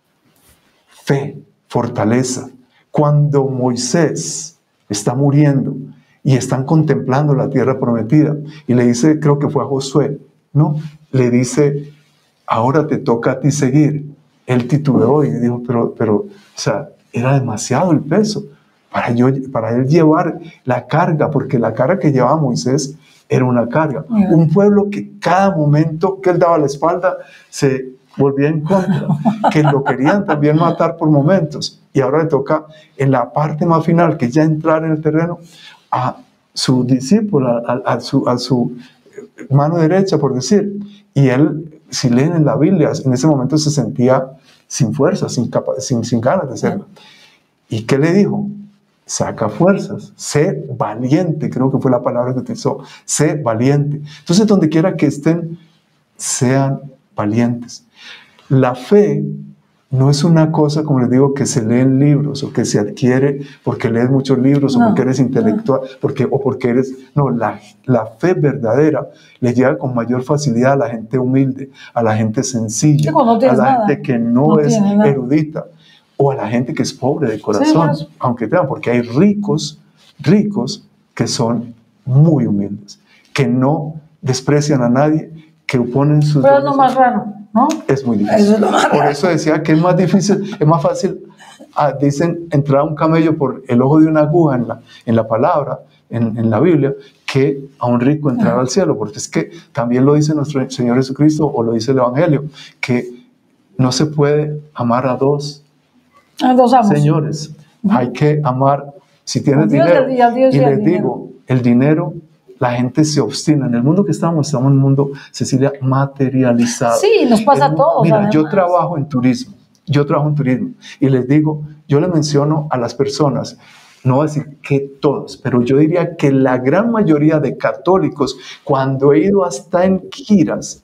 fe, fortaleza. Cuando Moisés está muriendo y están contemplando la tierra prometida, y le dice, creo que fue a Josué, ¿no? Le dice, ahora te toca a ti seguir. Él titubeó y dijo, pero, pero, o sea, era demasiado el peso para, yo, para él llevar la carga, porque la carga que llevaba Moisés era una carga. Yeah. Un pueblo que cada momento que él daba la espalda se volvía en contra, que lo querían también matar por momentos. Y ahora le toca en la parte más final, que ya entrar en el terreno, a su discípulo, a, a, su, a su mano derecha, por decir. Y él, si leen en la Biblia, en ese momento se sentía sin fuerzas, sin, sin, sin ganas de hacerlo. ¿Y qué le dijo? Saca fuerzas, sé valiente, creo que fue la palabra que utilizó, sé valiente. Entonces, donde quiera que estén, sean valientes. La fe no es una cosa, como les digo, que se lee en libros o que se adquiere porque lees muchos libros no, o porque eres intelectual, no. porque, o porque eres... No, la, la fe verdadera le llega con mayor facilidad a la gente humilde, a la gente sencilla, no a la nada. gente que no, no es erudita, o a la gente que es pobre de corazón, sí, aunque tengan, porque hay ricos, ricos que son muy humildes, que no desprecian a nadie, que oponen sus... Pero es lo más raro, ¿no? Es muy difícil. Eso es lo más Por raro. Eso decía que es más difícil, es más fácil, ah, dicen, entrar a un camello por el ojo de una aguja en la, en la palabra, en, en la Biblia, que a un rico entrar uh-huh. al cielo, porque es que también lo dice nuestro Señor Jesucristo, o lo dice el Evangelio, que no se puede amar a dos, a dos amos. señores. Uh-huh. Hay que amar, si tienes dinero, y, Dios y, y les digo, el dinero, la gente se obstina. En el mundo que estamos, estamos en un mundo, Cecilia, materializado. Sí, nos pasa a todos. Mira, además. yo trabajo en turismo, yo trabajo en turismo, y les digo, yo le menciono a las personas, no voy a decir que todos, pero yo diría que la gran mayoría de católicos, cuando he ido hasta en giras,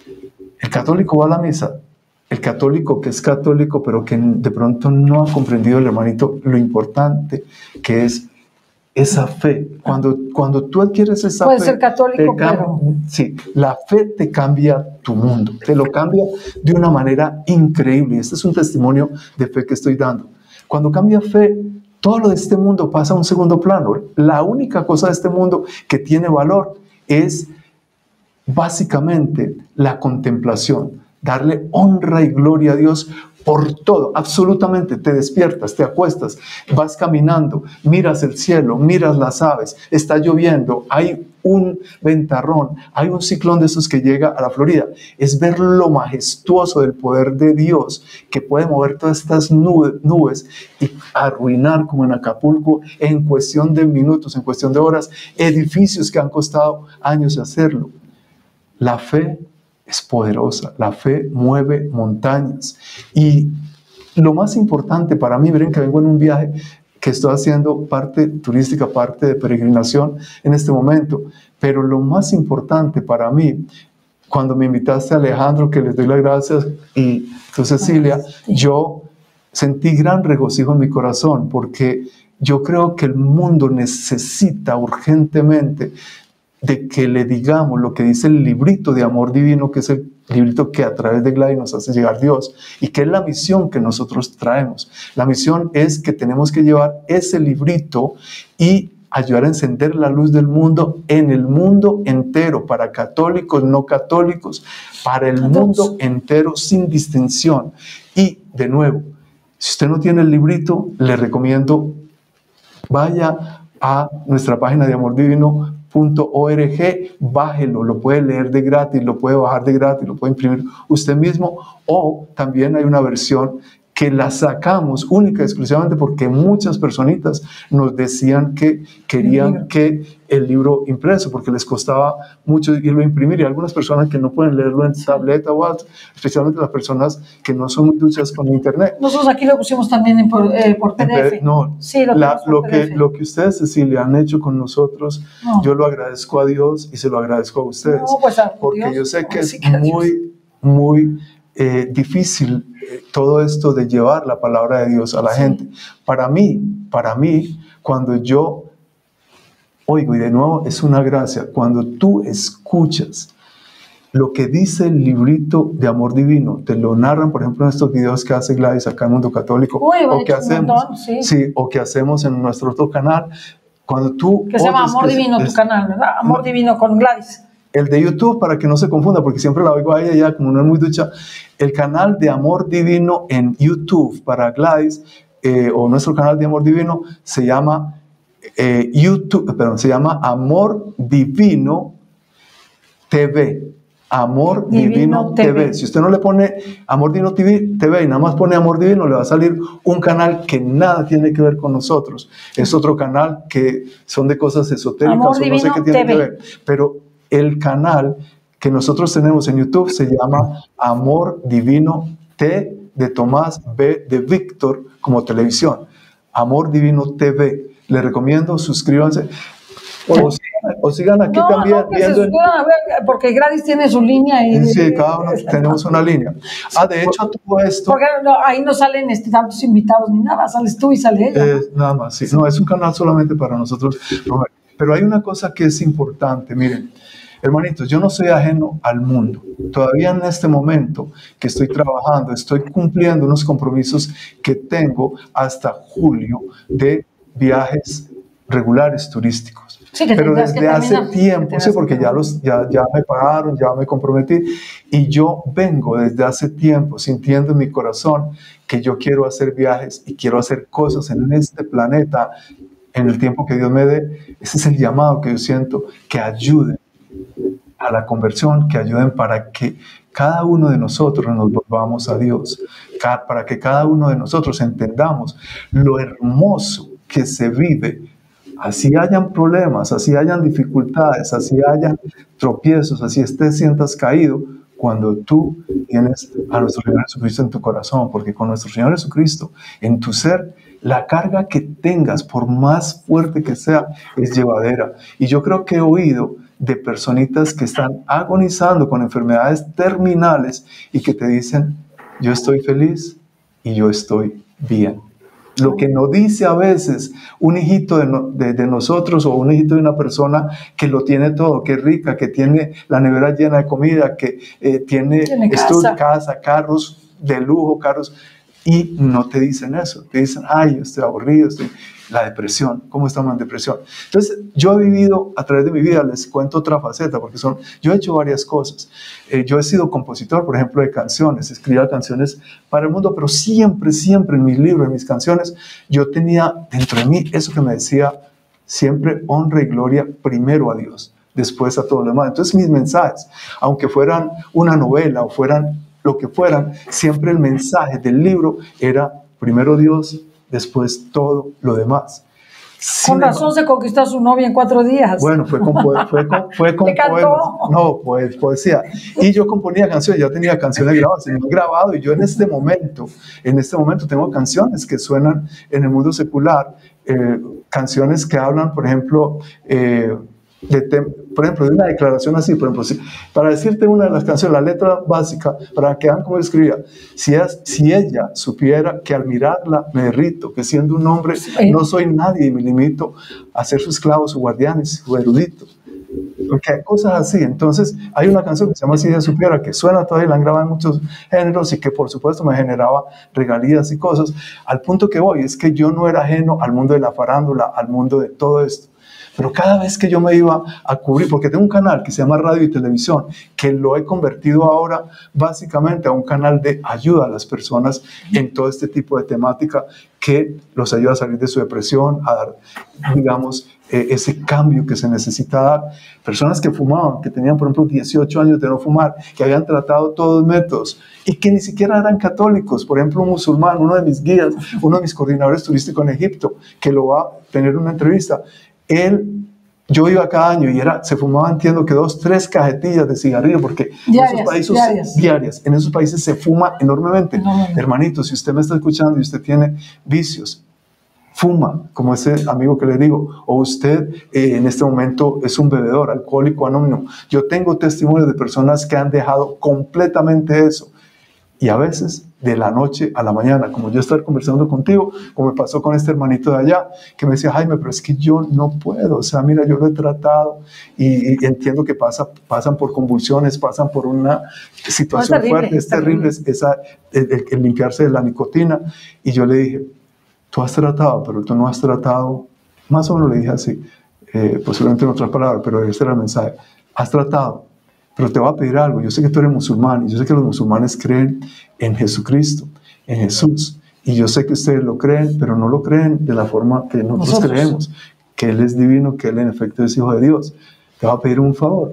el católico va a la misa, el católico que es católico, pero que de pronto no ha comprendido, el hermanito, lo importante que es esa fe. Cuando, cuando tú adquieres esa Puede fe... Puede ser católico, cambia, pero... Sí, la fe te cambia tu mundo, te lo cambia de una manera increíble. Este es un testimonio de fe que estoy dando. Cuando cambia fe, todo lo de este mundo pasa a un segundo plano. La única cosa de este mundo que tiene valor es básicamente la contemplación. Darle honra y gloria a Dios por todo, absolutamente. Te despiertas, te acuestas, vas caminando, miras el cielo, miras las aves, está lloviendo, hay un ventarrón, hay un ciclón de esos que llega a la Florida. Es ver lo majestuoso del poder de Dios que puede mover todas estas nubes, nubes y arruinar, como en Acapulco, en cuestión de minutos, en cuestión de horas, edificios que han costado años hacerlo. La fe es poderosa, la fe mueve montañas. Y lo más importante para mí, miren que vengo en un viaje que estoy haciendo, parte turística, parte de peregrinación en este momento, pero lo más importante para mí, cuando me invitaste a Alejandro, que les doy las gracias, y tú Cecilia, yo sentí gran regocijo en mi corazón, porque yo creo que el mundo necesita urgentemente de que le digamos lo que dice el librito de Amor Divino, que es el librito que a través de Gladys nos hace llegar Dios, y que es la misión que nosotros traemos. La misión es que tenemos que llevar ese librito y ayudar a encender la luz del mundo en el mundo entero, para católicos, no católicos, para el mundo entero sin distinción. Y de nuevo, si usted no tiene el librito, le recomiendo vaya a nuestra página de amor divino punto org, bájelo, lo puede leer de gratis, lo puede bajar de gratis, lo puede imprimir usted mismo, o también hay una versión que la sacamos única y exclusivamente porque muchas personitas nos decían que querían que el libro impreso, porque les costaba mucho irlo a imprimir, y algunas personas que no pueden leerlo en tableta o algo, especialmente las personas que no son muy duchas con internet. Nosotros aquí lo pusimos también en por, eh, por P D F. No, sí, lo, la, lo, que, lo que ustedes, Cecilia, han hecho con nosotros, no. yo lo agradezco a Dios y se lo agradezco a ustedes, no, pues a porque Dios, yo sé que es muy, muy eh, difícil todo esto de llevar la palabra de Dios a la sí. gente. Para mí, para mí, cuando yo oigo, y de nuevo es una gracia, cuando tú escuchas lo que dice el librito de Amor Divino, te lo narran, por ejemplo, en estos videos que hace Gladys acá en Mundo Católico, Uy, o, que hacemos, montón, sí. Sí, o que hacemos en nuestro otro canal, cuando tú... Que se llama Amor Divino, es, tu canal, ¿verdad? Amor no, Divino con Gladys. El de YouTube, para que no se confunda, porque siempre la oigo a ella ya, como no es muy ducha, el canal de Amor Divino en YouTube para Gladys, eh, o nuestro canal de Amor Divino, se llama eh, YouTube, perdón, se llama Amor Divino T V. Amor Divino, Divino T V. T V. Si usted no le pone Amor Divino T V, T V y nada más pone Amor Divino, le va a salir un canal que nada tiene que ver con nosotros. Es otro canal que son de cosas esotéricas, Amor o no sé qué tiene T V. Que ver. Pero el canal que nosotros tenemos en YouTube se llama Amor Divino T de Tomás, V de Víctor, como televisión. Amor Divino T V. Les recomiendo, suscríbanse. O sigan, o sigan aquí no, también. No, viendo en... a ver, porque Gladys tiene su línea. Y... Sí, cada uno tenemos una línea. Ah, de hecho, todo esto... Porque no, ahí no salen este, tantos invitados ni nada, sales tú y sale ella. Eh, nada más, sí. No, es un canal solamente para nosotros. Pero hay una cosa que es importante, miren. Hermanitos, yo no soy ajeno al mundo. Todavía en este momento que estoy trabajando, estoy cumpliendo unos compromisos que tengo hasta julio de viajes regulares turísticos. Sí, que pero desde que hace tiempo, sí, porque ya, los, ya, ya me pagaron, ya me comprometí, y yo vengo desde hace tiempo sintiendo en mi corazón que yo quiero hacer viajes y quiero hacer cosas en este planeta en el tiempo que Dios me dé. Ese es el llamado que yo siento, que ayuden a la conversión, que ayuden para que cada uno de nosotros nos volvamos a Dios, para que cada uno de nosotros entendamos lo hermoso que se vive. Así hayan problemas, así hayan dificultades, así hayan tropiezos, así te sientas caído, cuando tú tienes a nuestro Señor Jesucristo en tu corazón, porque con nuestro Señor Jesucristo en tu ser, la carga que tengas, por más fuerte que sea, es llevadera. Y yo creo que he oído de personitas que están agonizando con enfermedades terminales y que te dicen, yo estoy feliz y yo estoy bien. Lo que nos dice a veces un hijito de, no, de, de nosotros, o un hijito de una persona que lo tiene todo, que es rica, que tiene la nevera llena de comida, que eh, tiene, tiene casa. casa, carros de lujo, carros, y no te dicen eso. Te dicen, ay, yo estoy aburrido, estoy... La depresión, ¿cómo estamos en depresión? Entonces, yo he vivido a través de mi vida, les cuento otra faceta, porque son, yo he hecho varias cosas. Eh, yo he sido compositor, por ejemplo, de canciones, escribía canciones para el mundo, pero siempre, siempre en mis libros, en mis canciones, yo tenía dentro de mí eso que me decía siempre, honra y gloria primero a Dios. después a todo lo demás. Entonces mis mensajes, aunque fueran una novela o fueran lo que fueran, siempre el mensaje del libro era primero Dios, después todo lo demás. Sin con razón se conquistó a su novia en cuatro días. Bueno, fue con, fue con, fue con poemas. No, pues, poesía. Y yo componía canciones, ya tenía canciones grabadas, se me han grabado, y yo en este momento, en este momento tengo canciones que suenan en el mundo secular, eh, canciones que hablan, por ejemplo, eh, de, por ejemplo, de una declaración así, por ejemplo, si, para decirte una de las canciones, la letra básica, para que vean cómo escribía, si, es, si ella supiera que al mirarla me derrito, que siendo un hombre sí. no soy nadie y me limito a ser su esclavo, su guardián y su erudito. Porque hay cosas así. Entonces hay una canción que se llama Si ella supiera, que suena todavía y la han grabado en muchos géneros y que por supuesto me generaba regalías y cosas. Al punto que voy es que yo no era ajeno al mundo de la farándula, al mundo de todo esto. Pero cada vez que yo me iba a cubrir, porque tengo un canal que se llama Radio y Televisión, que lo he convertido ahora básicamente a un canal de ayuda a las personas en todo este tipo de temática que los ayuda a salir de su depresión, a dar, digamos, eh, ese cambio que se necesita dar. Personas que fumaban, que tenían, por ejemplo, dieciocho años de no fumar, que habían tratado todos los métodos y que ni siquiera eran católicos. Por ejemplo, un musulmán, uno de mis guías, uno de mis coordinadores turísticos en Egipto, que lo va a tener una entrevista. Él, yo iba cada año y era, se fumaban, entiendo que dos, tres cajetillas de cigarrillo, porque diarias, en esos países, diarias. diarias, en esos países se fuma enormemente. No, no, no. Hermanito, si usted me está escuchando y usted tiene vicios, fuma, como ese amigo que le digo, o usted eh, en este momento es un bebedor, alcohólico anónimo. Yo tengo testimonios de personas que han dejado completamente eso. Y a veces, de la noche a la mañana, como yo estar conversando contigo, como me pasó con este hermanito de allá, que me decía, Jaime, pero es que yo no puedo, o sea, mira, yo lo he tratado y, y entiendo que pasa, pasan por convulsiones, pasan por una situación no, es terrible, fuerte, es terrible, es esa, el, el, el limpiarse de la nicotina. Y yo le dije, tú has tratado, pero tú no has tratado, más o menos le dije así, eh, posiblemente en otras palabras, pero este era el mensaje, has tratado. Pero te voy a pedir algo, yo sé que tú eres musulmán y yo sé que los musulmanes creen en Jesucristo, en Jesús, y yo sé que ustedes lo creen, pero no lo creen de la forma que nosotros, nosotros. creemos, que Él es divino, que Él en efecto es Hijo de Dios. Te voy a pedir un favor,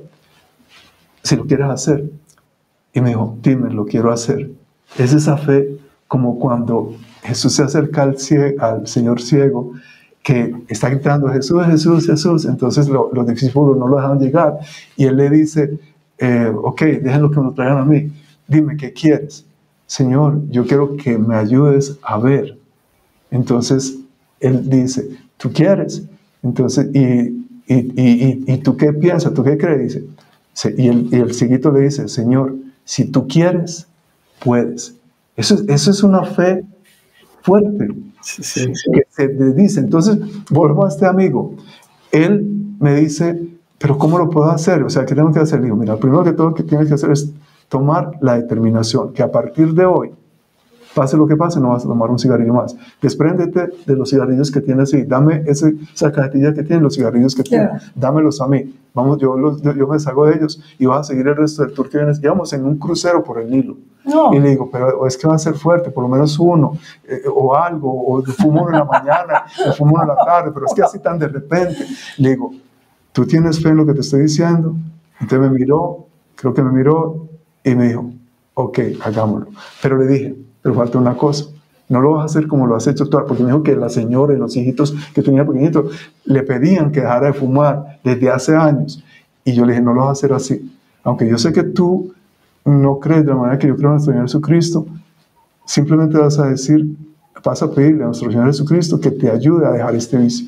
si lo quieres hacer. Y me dijo, dime, lo quiero hacer. Es esa fe como cuando Jesús se acerca al, cie- al Señor ciego, que está gritando, Jesús, Jesús, Jesús. Entonces lo, los discípulos no lo dejan llegar y Él le dice, Eh, ok, déjenlo que me lo traigan a mí. Dime, ¿qué quieres? Señor, yo quiero que me ayudes a ver. Entonces, él dice, ¿tú quieres? Entonces, ¿y, y, y, y, y tú qué piensas? ¿Tú qué crees? Dice, y el, y el cieguito le dice, Señor, si tú quieres, puedes. Eso, eso es una fe fuerte. Sí, sí, sí. Que se le dice. Entonces, volvemos a este amigo. Él me dice, pero ¿cómo lo puedo hacer? O sea, ¿qué tengo que hacer? Le digo, mira, primero que todo lo que tienes que hacer es tomar la determinación que a partir de hoy, pase lo que pase, no vas a tomar un cigarrillo más. Despréndete de los cigarrillos que tienes y dame ese, esa cajetilla que tienes, los cigarrillos que tienes, yeah. dámelos a mí. Vamos, yo, los, yo, yo me salgo de ellos y vas a seguir el resto del tour que vienes. Íbamos en un crucero por el Nilo. No. Y le digo, pero es que va a ser fuerte, por lo menos uno, eh, o algo, o fumo uno en la mañana, o fumo uno en la tarde, pero es que así tan de repente. Le digo, ¿tú tienes fe en lo que te estoy diciendo? Entonces me miró, creo que me miró y me dijo, ok, hagámoslo. Pero le dije, pero falta una cosa, no lo vas a hacer como lo has hecho tú, porque me dijo que la señora y los hijitos que tenía pequeñitos le pedían que dejara de fumar desde hace años. Y yo le dije, no lo vas a hacer así. Aunque yo sé que tú no crees de la manera que yo creo en nuestro Señor Jesucristo, simplemente vas a decir, vas a pedirle a nuestro Señor Jesucristo que te ayude a dejar este vicio.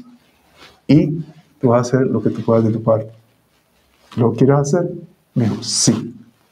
Y tú vas a hacer lo que tú puedas de tu parte. ¿Lo quieres hacer? Me dijo, sí.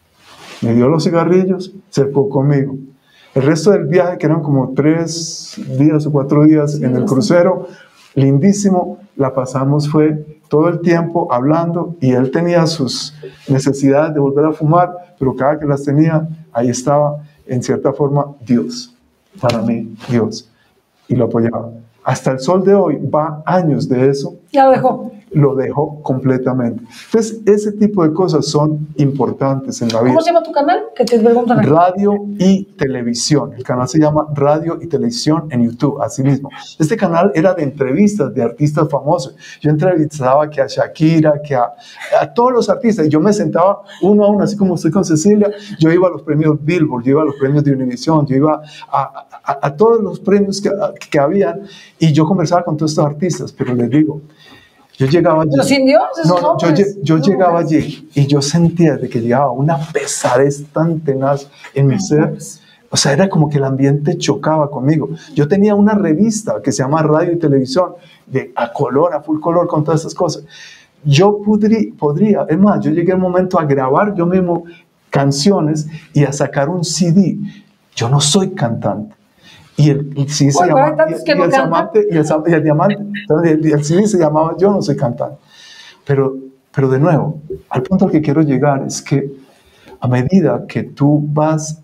Me dio los cigarrillos, se fue conmigo. El resto del viaje, que eran como tres días o cuatro días sí, en el crucero, lindísimo, la pasamos, fue todo el tiempo hablando, y él tenía sus necesidades de volver a fumar, pero cada que las tenía, ahí estaba, en cierta forma, Dios. Para mí, Dios. Y lo apoyaba. Hasta el sol de hoy, va años de eso. Ya lo dejó. lo dejó completamente. Entonces, ese tipo de cosas son importantes en la vida. ¿Cómo se llama tu canal? Que te preguntan aquí. Radio y Televisión. El canal se llama Radio y Televisión en YouTube, así mismo. Este canal era de entrevistas de artistas famosos. Yo entrevistaba que a Shakira, que a, a todos los artistas. Y yo me sentaba uno a uno, así como estoy con Cecilia. Yo iba a los premios Billboard, yo iba a los premios de Univision, yo iba a, a, a todos los premios que, que había, y yo conversaba con todos estos artistas. Pero les digo, yo llegaba allí. ¿Los indios? No, no, yo, yo no, llegaba allí y yo sentía de que llegaba una pesadez tan tenaz en mi ser. O sea, era como que el ambiente chocaba conmigo. Yo tenía una revista que se llama Radio y Televisión, de a color, a full color, con todas esas cosas. Yo podría, podría, es más, yo llegué al momento a grabar yo mismo canciones y a sacar un C D. Yo no soy cantante. Y el, el C D se bueno, llamaba, y, que y, no el diamante, y, el, y el diamante, entonces el, el C D se llamaba Yo no soy cantante. Pero, pero de nuevo, al punto al que quiero llegar es que a medida que tú vas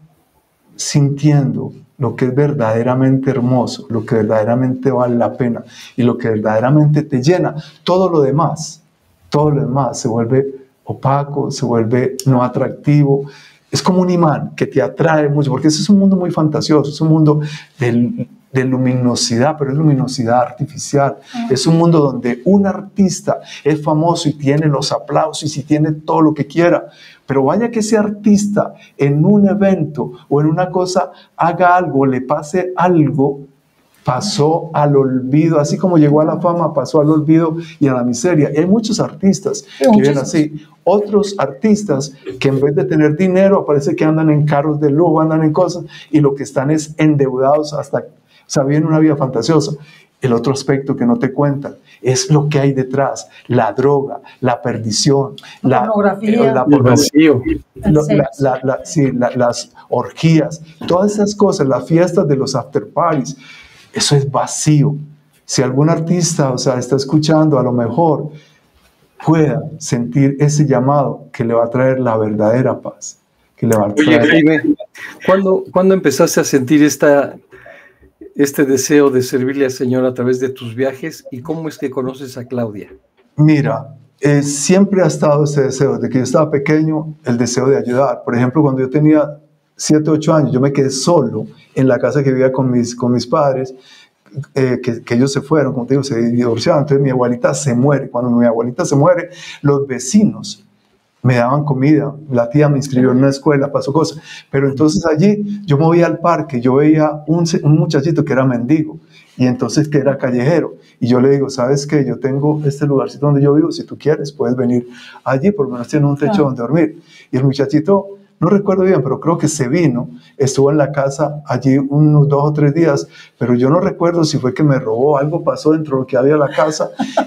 sintiendo lo que es verdaderamente hermoso, lo que verdaderamente vale la pena y lo que verdaderamente te llena, todo lo demás, todo lo demás se vuelve opaco, se vuelve no atractivo. Es como un imán que te atrae mucho, porque ese es un mundo muy fantasioso, es un mundo de, de luminosidad, pero es luminosidad artificial. Uh-huh. Es un mundo donde un artista es famoso y tiene los aplausos y tiene todo lo que quiera, pero vaya que ese artista en un evento o en una cosa haga algo, le pase algo, pasó al olvido, así como llegó a la fama, pasó al olvido y a la miseria. Y hay muchos artistas que viven así. Otros artistas que en vez de tener dinero, parece que andan en carros de lujo, andan en cosas, y lo que están es endeudados hasta, o sea, viven una vida fantasiosa. El otro aspecto que no te cuentan es lo que hay detrás: la droga, la perdición, la pornografía, la, el vacío, lo, la, la, la, sí, la, las orgías, todas esas cosas, las fiestas de los after parties. Eso es vacío. Si algún artista, o sea, está escuchando, a lo mejor pueda sentir ese llamado que le va a traer la verdadera paz, que le va a traer... Oye, Jaime, ¿cuándo, ¿cuándo empezaste a sentir esta, este deseo de servirle al Señor a través de tus viajes, y cómo es que conoces a Claudia? Mira, eh, siempre ha estado ese deseo, desde que yo estaba pequeño, el deseo de ayudar. Por ejemplo, cuando yo tenía siete, ocho años, yo me quedé solo en la casa que vivía con mis, con mis padres, eh, que, que ellos se fueron, como te digo, se divorciaron. Entonces mi abuelita se muere. Cuando mi abuelita se muere, los vecinos me daban comida, la tía me inscribió en una escuela, pasó cosas, pero entonces allí yo me voy al parque, yo veía un, un muchachito que era mendigo, y entonces que era callejero, y yo le digo, ¿sabes qué? Yo tengo este lugarcito donde yo vivo, si tú quieres puedes venir allí, por lo menos tiene un techo donde dormir. Y el muchachito, no recuerdo bien, pero creo que se vino, estuvo en la casa allí unos dos o tres días, pero yo no recuerdo si fue que me robó, algo pasó dentro de lo que había en la casa,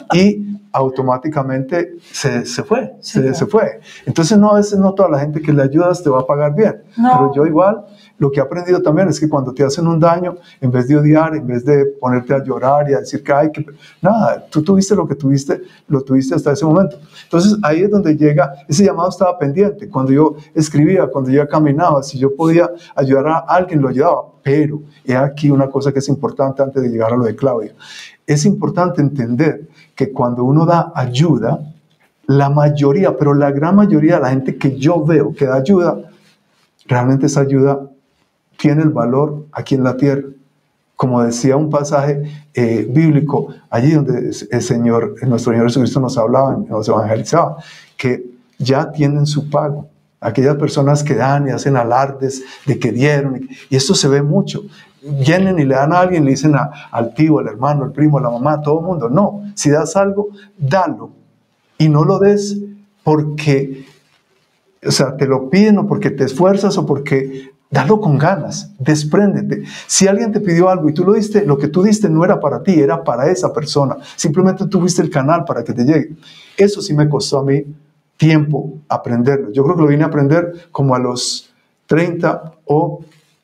y automáticamente se, se fue, sí, se, claro. se fue. Entonces no, a veces no toda la gente que le ayudas te va a pagar bien, no. Pero yo igual, lo que he aprendido también es que cuando te hacen un daño, en vez de odiar, en vez de ponerte a llorar y a decir que hay que... Nada, tú tuviste lo que tuviste, lo tuviste hasta ese momento. Entonces ahí es donde llega, ese llamado estaba pendiente. Cuando yo escribía, cuando yo caminaba, si yo podía ayudar a alguien, lo ayudaba. Pero he aquí una cosa que es importante antes de llegar a lo de Claudia. Es importante entender que cuando uno da ayuda, la mayoría, pero la gran mayoría de la gente que yo veo que da ayuda, realmente esa ayuda tiene el valor aquí en la tierra. Como decía un pasaje eh, bíblico, allí donde el Señor, nuestro Señor Jesucristo nos hablaba, nos evangelizaba, que ya tienen su pago. Aquellas personas que dan y hacen alardes de que dieron, y esto se ve mucho. Vienen y le dan a alguien, le dicen a, al tío, al hermano, al primo, a la mamá, a todo el mundo. No, si das algo, dalo. Y no lo des porque, o sea, te lo piden o porque te esfuerzas o porque... Dalo con ganas, despréndete. Si alguien te pidió algo y tú lo diste, lo que tú diste no era para ti, era para esa persona. Simplemente tú fuiste el canal para que te llegue. Eso sí me costó a mí tiempo aprenderlo. Yo creo que lo vine a aprender como a los treinta o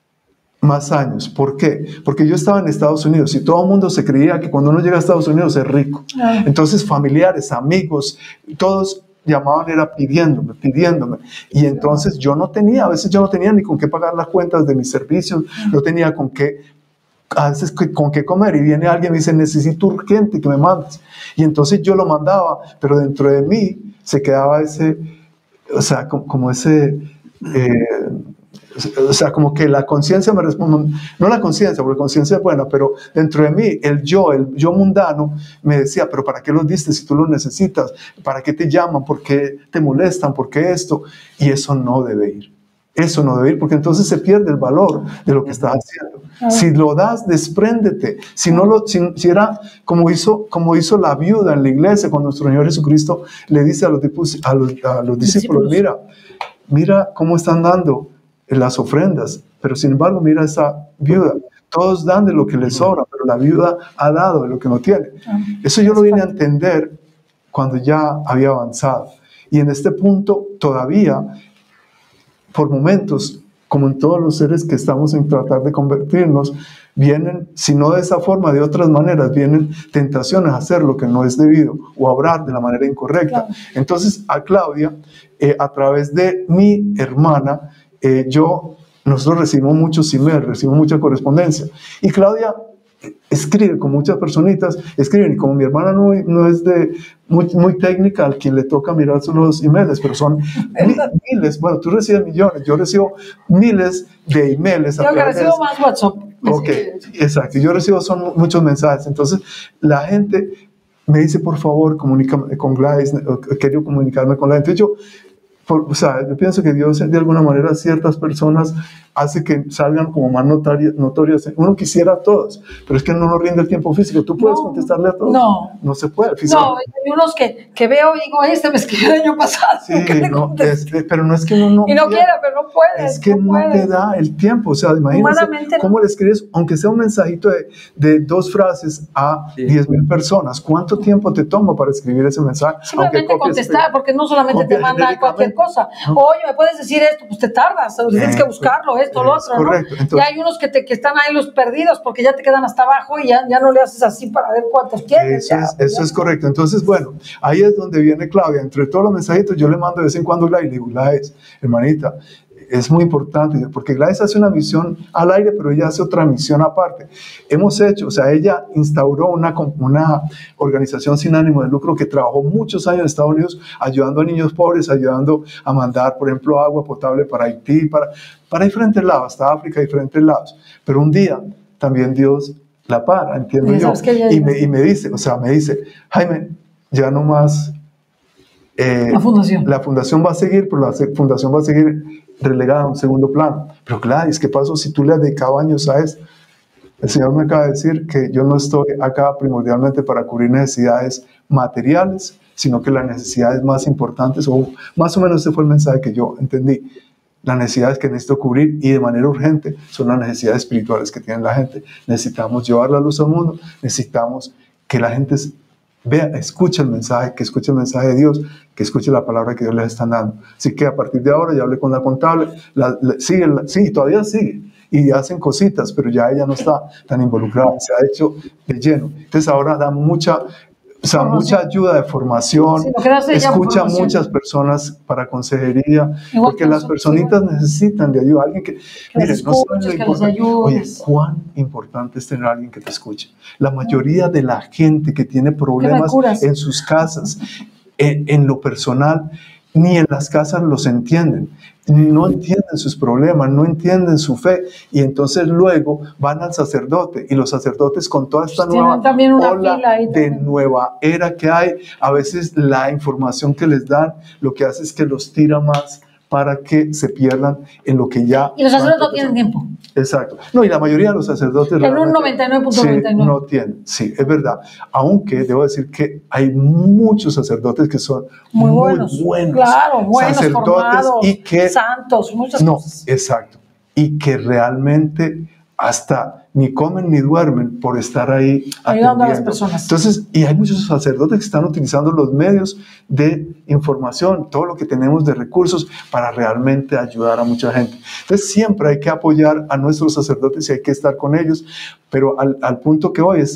más años. ¿Por qué? Porque yo estaba en Estados Unidos y todo el mundo se creía que cuando uno llega a Estados Unidos es rico. Entonces familiares, amigos, todos llamaban, era pidiéndome, pidiéndome. Y entonces yo no tenía, a veces yo no tenía ni con qué pagar las cuentas de mis servicios, no tenía con qué a veces con qué comer, y viene alguien y me dice, necesito urgente que me mandes, y entonces yo lo mandaba, pero dentro de mí se quedaba ese, o sea, como, como ese, eh, o sea, como que la conciencia me responde, no la conciencia, porque la conciencia es buena, pero dentro de mí, el yo, el yo mundano, me decía, pero ¿para qué los diste si tú los necesitas? ¿Para qué te llaman? ¿Por qué te molestan? ¿Por qué esto? Y eso no debe ir. Eso no debe ir, porque entonces se pierde el valor de lo que estás haciendo. Si lo das, despréndete. Si no lo, si, si era como hizo, como hizo la viuda en la iglesia, cuando nuestro Señor Jesucristo le dice a los, a los, a los discípulos, mira, mira cómo están dando las ofrendas, pero sin embargo, mira a esa viuda. Todos dan de lo que les sobra, pero la viuda ha dado de lo que no tiene. Eso yo lo vine a entender cuando ya había avanzado. Y en este punto todavía, por momentos, como en todos los seres que estamos en tratar de convertirnos, vienen, si no de esa forma, de otras maneras, vienen tentaciones a hacer lo que no es debido o a obrar de la manera incorrecta. Claro. Entonces, a Claudia, eh, a través de mi hermana, eh, yo, nosotros recibimos muchos emails, recibimos mucha correspondencia. Y Claudia escribe con muchas personitas, escriben, y como mi hermana no, no es de muy, muy técnica, al quien le toca mirar los emails, pero son miles, bueno, tú recibes millones, yo recibo miles de emails. Yo que recibo más WhatsApp. Ok, exacto, yo recibo son muchos mensajes, entonces la gente me dice, por favor, comunícame con Gladys, quiero comunicarme con la gente. Yo, por, o sea, yo pienso que Dios de alguna manera ciertas personas hace que salgan como más notorias, notorias. Uno quisiera a todos, pero es que no nos rinde el tiempo físico. ¿Tú puedes no, contestarle a todos? No. No se puede. No, hay unos que, que veo y digo, este me escribió el año pasado. Sí, no, es, pero no es que uno no y no quiera, quiera pero no puede. Es que no, no te da el tiempo. O sea, imagínate cómo no. le escribes, aunque sea un mensajito de, de dos frases a sí. diez mil personas. ¿Cuánto tiempo te toma para escribir ese mensaje? Simplemente contestar, este, porque no solamente te manda cualquier cosa. ¿No? Oye, ¿me puedes decir esto? Pues te tardas, tienes que buscarlo, esto, lo otro, correcto. ¿no? Entonces, y hay unos que, te, que están ahí los perdidos porque ya te quedan hasta abajo y ya, ya no le haces así para ver cuántos tienes. Eso, ya, es, eso ya. es correcto. Entonces, bueno, ahí es donde viene Claudia. Entre todos los mensajitos, yo le mando de vez en cuando a Gladys, le digo, Gladys, hermanita, es muy importante, porque Gladys hace una misión al aire, pero ella hace otra misión aparte. Hemos hecho, o sea, ella instauró una, una organización sin ánimo de lucro que trabajó muchos años en Estados Unidos ayudando a niños pobres, ayudando a mandar, por ejemplo, agua potable para Haití, para, para diferentes lados, hasta África, diferentes lados. Pero un día también Dios la para, entiendo yo, y me, y me dice, o sea, me dice, Jaime, ya no más... Eh, la fundación. La fundación va a seguir, pero la fundación va a seguir relegada a un segundo plano. Pero Gladys, ¿qué pasó si tú le has dedicado años a eso? El Señor me acaba de decir que yo no estoy acá primordialmente para cubrir necesidades materiales, sino que las necesidades más importantes, o más o menos ese fue el mensaje que yo entendí. Las necesidades que necesito cubrir y de manera urgente son las necesidades espirituales que tiene la gente. Necesitamos llevar la luz al mundo, necesitamos que la gente vea, escuche el mensaje, que escuche el mensaje de Dios, que escuche la palabra que Dios les está dando. Así que a partir de ahora ya hablé con la contable, la, la, sigue, la, sí, todavía sigue, y hacen cositas, pero ya ella no está tan involucrada, se ha hecho de lleno. Entonces ahora da mucha, o sea, mucha ayuda de formación, sí, escucha a muchas personas para consejería, igual porque las personitas necesitan de ayuda, alguien que, que mire, escuches, no saben lo que importante, oye, cuán importante es tener a alguien que te escuche. La mayoría de la gente que tiene problemas en sus casas, en, en lo personal, ni en las casas los entienden, no entienden sus problemas, no entienden su fe, y entonces luego van al sacerdote, y los sacerdotes con toda esta nueva ola de nueva era que hay, a veces la información que les dan lo que hace es que los tira más para que se pierdan en lo que ya... Y los sacerdotes no tienen tiempo. Exacto. No, y la mayoría de los sacerdotes... En un noventa y nueve punto noventa y nueve. Sí, no tienen, sí, es verdad. Aunque debo decir que hay muchos sacerdotes que son muy, muy buenos, buenos. Claro, buenos, sacerdotes formados, y que, santos, muchas no, cosas. Exacto. Y que realmente hasta ni comen ni duermen por estar ahí ayudando a las personas. Entonces, y hay muchos sacerdotes que están utilizando los medios de información, todo lo que tenemos de recursos para realmente ayudar a mucha gente. Entonces, siempre hay que apoyar a nuestros sacerdotes y hay que estar con ellos, pero al, al punto que hoy es,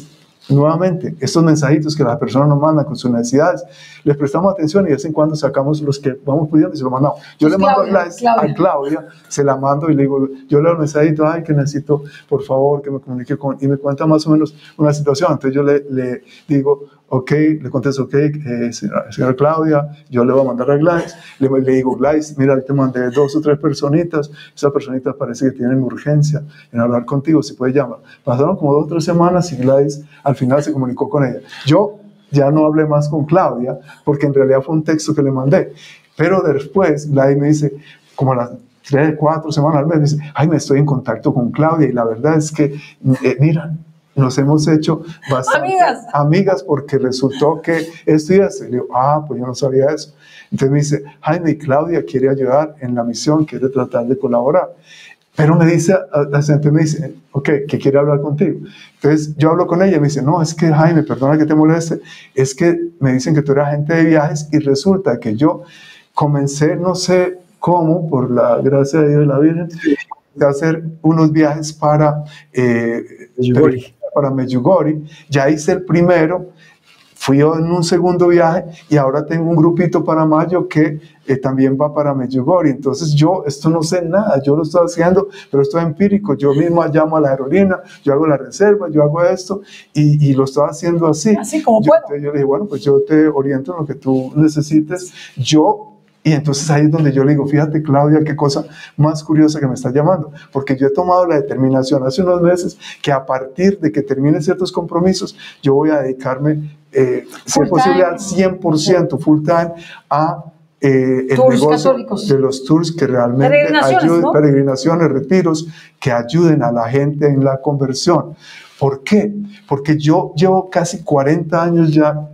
nuevamente, estos mensajitos que las personas nos mandan con sus necesidades, les prestamos atención y de vez en cuando sacamos los que vamos pudiendo y se los mandamos. Yo Pues le mando Claudia, a, Claudia, Claudia. a Claudia, se la mando y le digo, yo leo el mensajito, ay, que necesito, por favor, que me comunique con, y me cuenta más o menos una situación. Entonces yo le, le digo, ok, le contesto, ok, eh, señora, señora Claudia, yo le voy a mandar a Gladys, le, le digo, Gladys, mira, te mandé dos o tres personitas, esas personitas parece que tienen urgencia en hablar contigo, si puedes llamar. Pasaron como dos o tres semanas y Gladys al final se comunicó con ella. Yo ya no hablé más con Claudia, porque en realidad fue un texto que le mandé, pero después Gladys me dice, como a las tres, cuatro semanas al mes, me dice, ay, me estoy en contacto con Claudia, y la verdad es que, eh, mira, nos hemos hecho bastante amigas. amigas porque resultó que esto y esto. Y le digo, ah, pues yo no sabía eso. Entonces me dice, Jaime, y Claudia quiere ayudar en la misión, quiere tratar de colaborar. Pero me dice, la gente me dice, ok, que quiere hablar contigo. Entonces yo hablo con ella y me dice, no, es que Jaime, perdona que te moleste, es que me dicen que tú eres agente de viajes y resulta que yo comencé, no sé cómo, por la gracia de Dios y la Virgen, a hacer unos viajes para, eh, Medjugorje. para Medjugorje. Ya hice el primero, fui en un segundo viaje y ahora tengo un grupito para mayo que eh, también va para Medjugorje. Entonces yo esto no sé nada, yo lo estoy haciendo, pero esto es empírico. Yo mismo llamo a la aerolínea, yo hago la reserva, yo hago esto y, y lo estoy haciendo así. Así como yo, puedo. Yo le dije, bueno, pues yo te oriento en lo que tú necesites. Yo Y entonces ahí es donde yo le digo, fíjate Claudia, qué cosa más curiosa que me está llamando, porque yo he tomado la determinación hace unos meses que a partir de que termine ciertos compromisos, yo voy a dedicarme, eh, si es posible, al cien por ciento full time a eh, el Tours negocio católicos. de los tours que realmente Peregrinaciones, ayuden, ¿no? peregrinaciones, retiros, que ayuden a la gente en la conversión. ¿Por qué? Porque yo llevo casi cuarenta años ya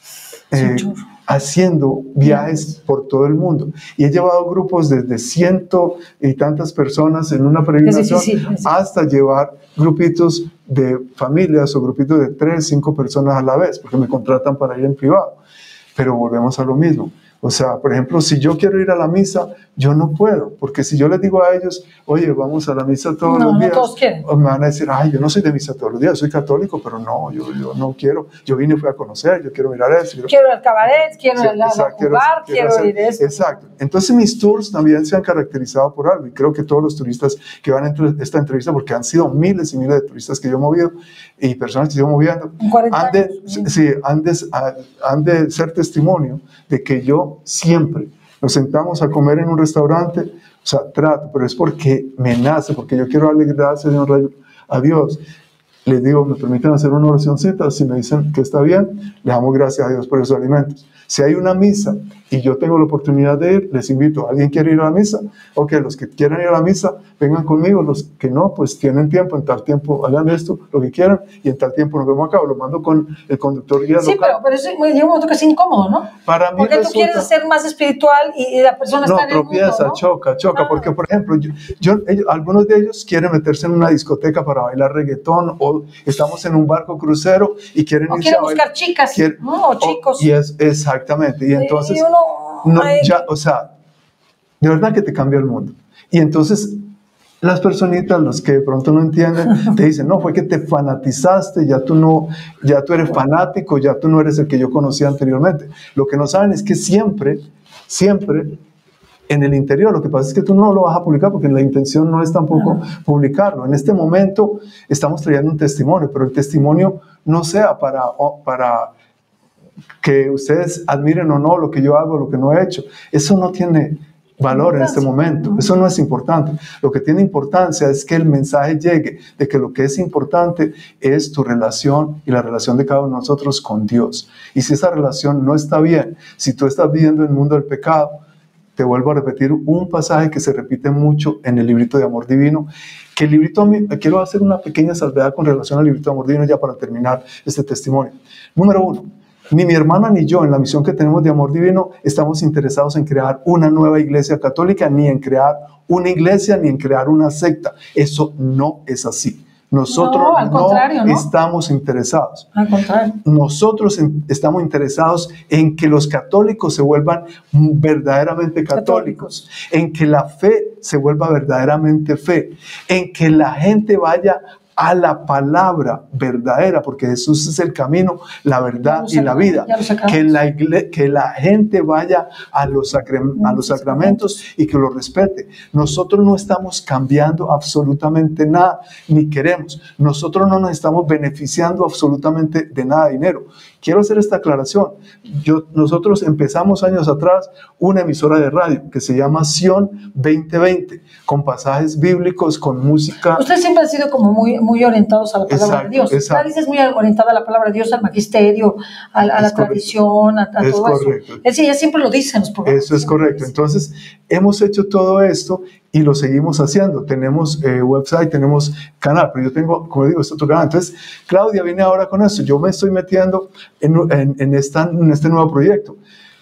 eh, haciendo viajes por todo el mundo y he llevado grupos desde ciento y tantas personas en una peregrinación es difícil, es difícil. hasta llevar grupitos de familias o grupitos de tres, cinco personas a la vez, porque me contratan para ir en privado. Pero volvemos a lo mismo. O sea, por ejemplo, si yo quiero ir a la misa, yo no puedo, porque si yo les digo a ellos, oye, vamos a la misa todos No, los no días, todos quieren. me van a decir, ay, yo no soy de misa todos los días, soy católico, pero no, yo, yo no quiero, yo vine y fui a conocer, yo quiero mirar eso. Quiero el cabaret, quiero Sí, el a exacto, quiero- jugar, quiero quiero hacer- ir a esto. Exacto. Entonces mis tours también se han caracterizado por algo y creo que todos los turistas que van a entre- esta entrevista, porque han sido miles y miles de turistas que yo he movido y personas que yo he movido, En cuarenta han de, años, sí. sí, han, de, han de ser testimonio de que yo siempre nos sentamos a comer en un restaurante, o sea, trato, pero es porque me nace, porque yo quiero darle gracias y honrar a Dios. Les digo, me permiten hacer una oracióncita, si me dicen que está bien, le damos gracias a Dios por esos alimentos. Si hay una misa y yo tengo la oportunidad de ir, les invito. ¿Alguien quiere ir a la misa? Ok, los que quieran ir a la misa, vengan conmigo. Los que no, pues tienen tiempo, en tal tiempo hagan esto, lo que quieran, y en tal tiempo nos vemos acá. O lo mando con el conductor guía Sí, local. pero, pero eso llega un momento que es incómodo, ¿no? Para mí Porque tú resulta- quieres ser más espiritual y, y la persona No, está en el tropieza, mundo, ¿no? choca, choca, Ah. porque por ejemplo, yo, yo- ellos- algunos de ellos quieren meterse en una discoteca para bailar reggaetón, o estamos en un barco crucero y quieren O irse quieren a buscar bailar. chicas, Quieren- ¿no? O chicos. y es exactamente, y entonces, Y uno, no, ay, ya, o sea, de verdad que te cambia el mundo. Y entonces las personitas, los que de pronto no entienden, te dicen, no, fue que te fanatizaste, ya tú no, ya tú eres fanático, ya tú no eres el que yo conocía anteriormente. Lo que no saben es que siempre, siempre en el interior, lo que pasa es que tú no lo vas a publicar porque la intención no es tampoco publicarlo. En este momento estamos trayendo un testimonio, pero el testimonio no sea para, o- para que ustedes admiren o no lo que yo hago, lo que no he hecho. Eso no tiene valor en este momento, eso no es importante. Lo que tiene importancia es que el mensaje llegue de que lo que es importante es tu relación y la relación de cada uno de nosotros con Dios. Y si esa relación no está bien, si tú estás viviendo en el mundo del pecado, te vuelvo a repetir un pasaje que se repite mucho en el librito de Amor Divino, que el librito, quiero hacer una pequeña salvedad con relación al librito de Amor Divino ya para terminar este testimonio. Número uno, ni mi hermana ni yo en la misión que tenemos de Amor Divino estamos interesados en crear una nueva iglesia católica, ni en crear una iglesia, ni en crear una secta. Eso no es así. Nosotros No, al contrario, ¿no? estamos interesados. Al contrario. Nosotros en- estamos interesados en que los católicos se vuelvan verdaderamente católicos, en que la fe se vuelva verdaderamente fe, en que la gente vaya a la palabra verdadera, porque Jesús es el camino, la verdad y la vida. Que la, igle- que la gente vaya a los, sacram- a los sacramentos y que los respete. Nosotros no estamos cambiando absolutamente nada, ni queremos. Nosotros no nos estamos beneficiando absolutamente de nada de dinero. Quiero hacer esta aclaración. Yo, nosotros empezamos años atrás una emisora de radio que se llama Sion veinte veinte, con pasajes bíblicos, con música. Usted siempre ha sido como muy, muy orientados a la palabra Exacto, de Dios. exacto. Gladys es muy orientada a la palabra de Dios, al magisterio, a, a la Es tradición, a, a Es todo correcto. eso. Es, ella siempre lo dice en los programas. Eso es correcto. Entonces, hemos hecho todo esto y lo seguimos haciendo. Tenemos eh, website, tenemos canal, pero yo tengo, como digo, este otro canal. Entonces, Claudia viene ahora con esto. Yo me estoy metiendo en, en, en, esta, en este nuevo proyecto.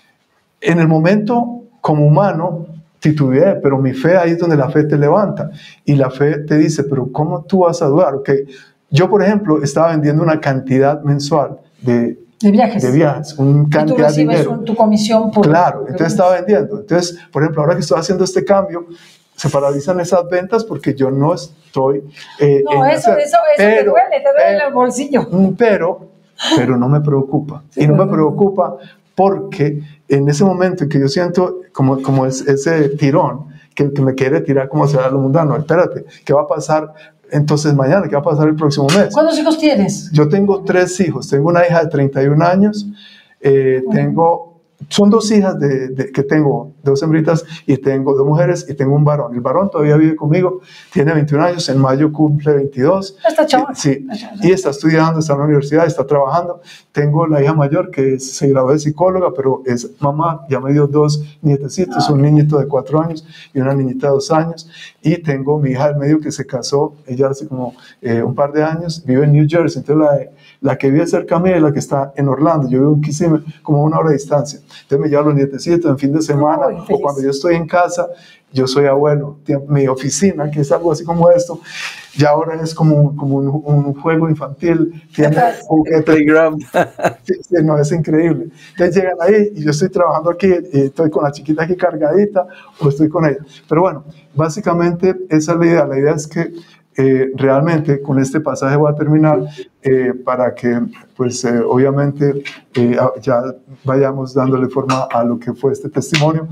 En el momento, como humano, titubeé, pero mi fe, ahí es donde la fe te levanta. Y la fe te dice, pero ¿cómo tú vas a dudar? Okay. Yo, por ejemplo, estaba vendiendo una cantidad mensual de, de viajes. De viajes, una cantidad y tú recibes de dinero. Un, tu comisión por... Claro, entonces estaba vendiendo. Entonces, por ejemplo, ahora que estoy haciendo este cambio, se paralizan esas ventas porque yo no estoy... Eh, no, en eso, hacer, eso, eso pero, te duele, te duele pero, el bolsillo. Pero, pero no me preocupa. Sí, y no no, me preocupa porque en ese momento en que yo siento como, como es, ese tirón que, que me quiere tirar como hacia lo mundano, espérate, ¿qué va a pasar entonces mañana? ¿Qué va a pasar el próximo mes? ¿Cuántos hijos tienes? Yo tengo tres hijos. Tengo una hija de treinta y un años, eh, bueno. tengo... Son dos hijas de, de, que tengo, dos hembritas, y tengo dos mujeres y tengo un varón. El varón todavía vive conmigo, tiene veintiún años, en mayo cumple veintidós. Está chaval. Sí, y está estudiando, está en la universidad, está trabajando. Tengo la hija mayor que se graduó de psicóloga, pero es mamá, ya me dio dos nietecitos, un niñito de cuatro años y una niñita de dos años. Y tengo mi hija del medio que se casó, ella hace como eh, un par de años, vive en New Jersey. Entonces la, la que vive cerca mía es la que está en Orlando. Yo vivo en Kissimmee, como a una hora de distancia. Entonces me llevan los nietecitos en fin de semana, Uy, o cuando yo estoy en casa, yo soy abuelo. Mi oficina, que es algo así como esto, ya ahora es como, como un, un juego infantil, tiene juguete, playground. Sí, sí, no, es increíble. Entonces llegan ahí y yo estoy trabajando aquí, y estoy con la chiquita aquí cargadita, o estoy con ella. Pero bueno, básicamente esa es la idea. La idea es que Eh, realmente con este pasaje voy a terminar eh, para que pues eh, obviamente eh, ya vayamos dándole forma a lo que fue este testimonio.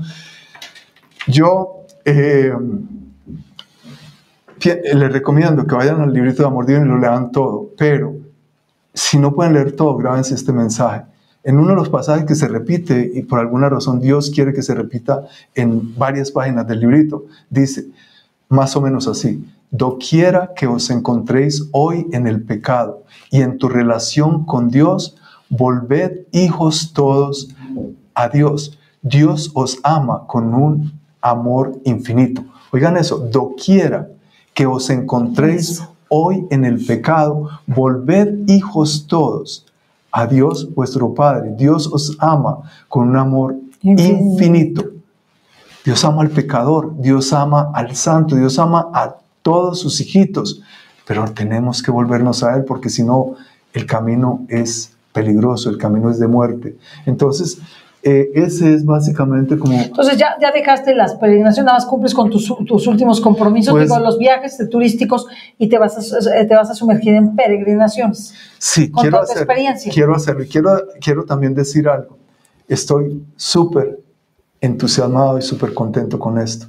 Yo eh, les recomiendo que vayan al librito de Amor Divino y lo lean todo, pero si no pueden leer todo, grábense este mensaje. En uno de los pasajes que se repite, y por alguna razón Dios quiere que se repita en varias páginas del librito, dice más o menos así: doquiera que os encontréis hoy en el pecado y en tu relación con Dios, volved hijos todos a Dios. Dios os ama con un amor infinito. Oigan eso, doquiera que os encontréis hoy en el pecado, volved hijos todos a Dios vuestro Padre. Dios os ama con un amor infinito. Dios ama al pecador, Dios ama al santo, Dios ama a todos sus hijitos, pero tenemos que volvernos a Él, porque si no, el camino es peligroso, el camino es de muerte. Entonces, eh, ese es básicamente como... Entonces, ya, ya dejaste las peregrinaciones, nada más cumples con tus, tus últimos compromisos, pues, digo, los viajes turísticos, y te vas, a, te vas a sumergir en peregrinaciones. Sí, con quiero, toda tu hacer, experiencia. quiero hacerlo. Y quiero, quiero también decir algo. Estoy súper entusiasmado y súper contento con esto.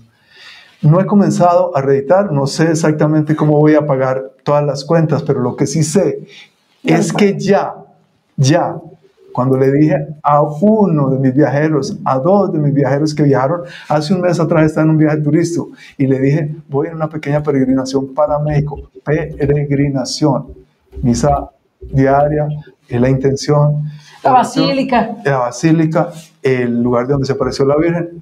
No he comenzado a reeditar, no sé exactamente cómo voy a pagar todas las cuentas, pero lo que sí sé es que ya, ya, cuando le dije a uno de mis viajeros, a dos de mis viajeros que viajaron, hace un mes atrás estaba en un viaje turístico, y le dije, voy en una pequeña peregrinación para México, peregrinación, misa diaria, es la intención. La basílica. La basílica, el lugar donde se apareció la Virgen.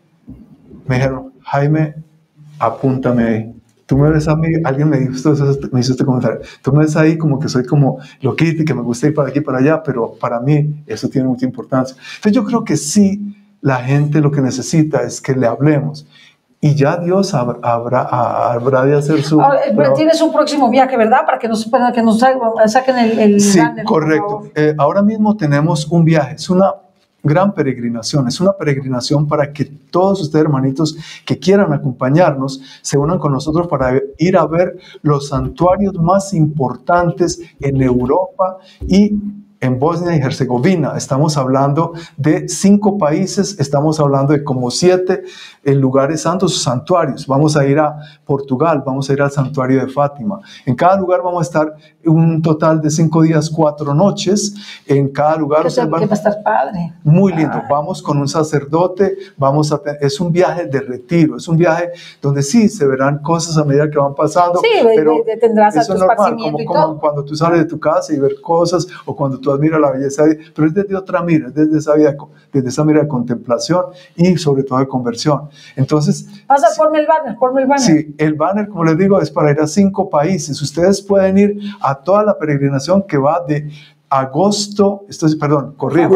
Me dijeron, Jaime, apúntame ahí. Tú me ves a mí, alguien me hizo, me hizo este comentario, tú me ves ahí como que soy como loquito y que me gusta ir para aquí y para allá, pero para mí eso tiene mucha importancia. Entonces yo creo que sí, la gente lo que necesita es que le hablemos, y ya Dios habrá, habrá, habrá de hacer su... Ahora, pero tienes un próximo viaje, ¿verdad? Para que nos, para que nos saquen el, el sí, banner, correcto. Eh, ahora mismo tenemos un viaje, es una gran peregrinación, es una peregrinación para que todos ustedes, hermanitos, que quieran acompañarnos, se unan con nosotros para ir a ver los santuarios más importantes en Europa y en Bosnia y Herzegovina. Estamos hablando de cinco países, estamos hablando de como siete eh, lugares santos o santuarios. Vamos a ir a Portugal, vamos a ir al santuario de Fátima. En cada lugar vamos a estar un total de cinco días, cuatro noches. En cada lugar... O sea, que va a estar padre. Muy lindo. Ay. Vamos con un sacerdote, vamos a es un viaje de retiro, es un viaje donde sí se verán cosas a medida que van pasando. Sí, pero tendrás eso es normal, como, como cuando tú sales de tu casa y ver cosas, o cuando tú admiras la belleza, pero es desde otra mira, es desde esa, vida, desde esa mira de contemplación y sobre todo de conversión. Entonces, pasa, ponme el banner, ponme el banner. Sí, el banner, como les digo, es para ir a cinco países. Ustedes pueden ir a toda la peregrinación que va de agosto, esto es, perdón, corrijo,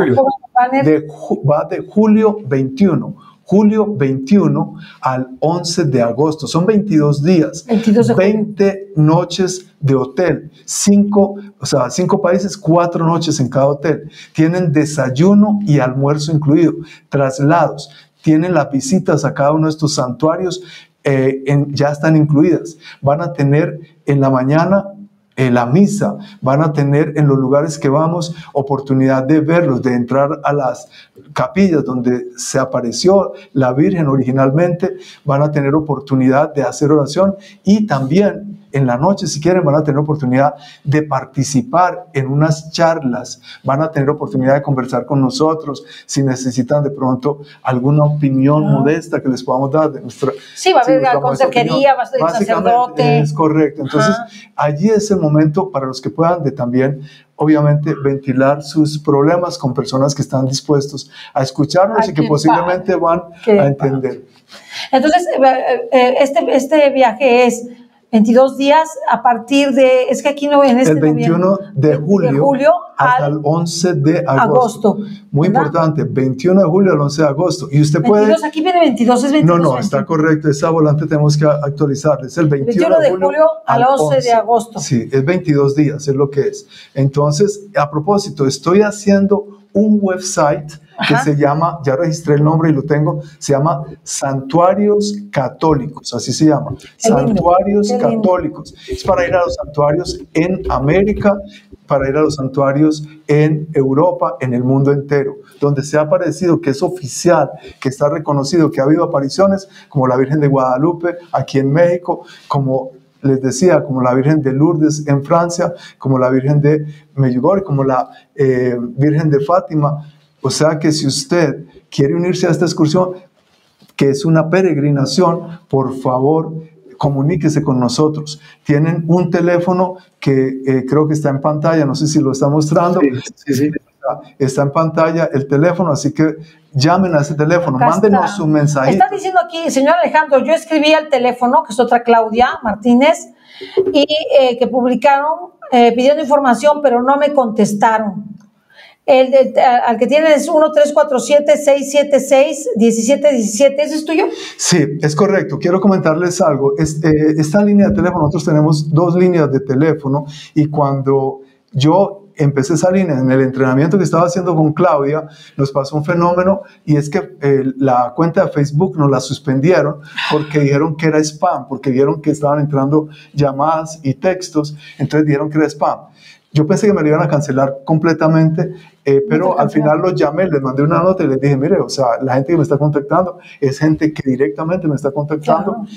de, va de julio veintiuno. Julio veintiuno al once de agosto. Son veintidós días, veintidós de veinte noches de hotel, cinco, o sea, cinco países, cuatro noches en cada hotel. Tienen desayuno y almuerzo incluido, traslados, tienen las visitas a cada uno de estos santuarios, eh, en, ya están incluidas. Van a tener en la mañana en la misa, van a tener en los lugares que vamos oportunidad de verlos, de entrar a las capillas donde se apareció la Virgen originalmente, van a tener oportunidad de hacer oración y también en la noche, si quieren, van a tener oportunidad de participar en unas charlas, van a tener oportunidad de conversar con nosotros, si necesitan de pronto alguna opinión no. modesta que les podamos dar de nuestra... Sí, va a haber si consejería, va a ser sacerdote. Es correcto, entonces Ajá. allí es el momento para los que puedan de también, obviamente, ventilar sus problemas con personas que están dispuestos a escucharnos Ay, y que posiblemente padre. van qué a entender. Padre. Entonces, este, este viaje es veintidós días a partir de, es que aquí no en este el veintiuno de julio, de julio hasta el once de agosto. agosto Muy ¿verdad? Importante, veintiuno de julio al once de agosto. Y usted puede... veintidós, aquí viene veintidós, es veintidós. No, no, veintidós. Está correcto, esa volante tenemos que actualizarla. Es el veintiuno, veintiuno de julio, julio al once de agosto. Sí, es veintidós días, es lo que es. Entonces, a propósito, estoy haciendo un website que Ajá. se llama, ya registré el nombre y lo tengo, se llama Santuarios Católicos, así se llama, Qué Santuarios lindo. Católicos. Es para ir a los santuarios en América, para ir a los santuarios en Europa, en el mundo entero, donde se ha aparecido, que es oficial, que está reconocido, que ha habido apariciones, como la Virgen de Guadalupe, aquí en México, como les decía, como la Virgen de Lourdes en Francia, como la Virgen de Medjugorje, como la eh, Virgen de Fátima. O sea que si usted quiere unirse a esta excursión, que es una peregrinación, por favor, comuníquese con nosotros. Tienen un teléfono que eh, creo que está en pantalla, no sé si lo está mostrando. Sí, sí, sí. Está, está en pantalla el teléfono, así que llamen a ese teléfono, Acá mándenos está. su mensajito. Está diciendo aquí, señor Alejandro, yo escribí al teléfono, que es otra Claudia Martínez, y eh, que publicaron eh, pidiendo información, pero no me contestaron. El, el, al que tienen es uno tres cuatro siete, seis siete seis, uno siete uno siete, ¿ese es tuyo? Sí, es correcto. Quiero comentarles algo. Este, esta línea de teléfono, nosotros tenemos dos líneas de teléfono y cuando yo empecé esa línea en el entrenamiento que estaba haciendo con Claudia, nos pasó un fenómeno y es que eh, la cuenta de Facebook nos la suspendieron porque dijeron que era spam, porque vieron que estaban entrando llamadas y textos, entonces dijeron que era spam. Yo pensé que me lo iban a cancelar completamente, eh, pero al final los llamé, les mandé una nota y les dije, mire, o sea, la gente que me está contactando es gente que directamente me está contactando. Claro.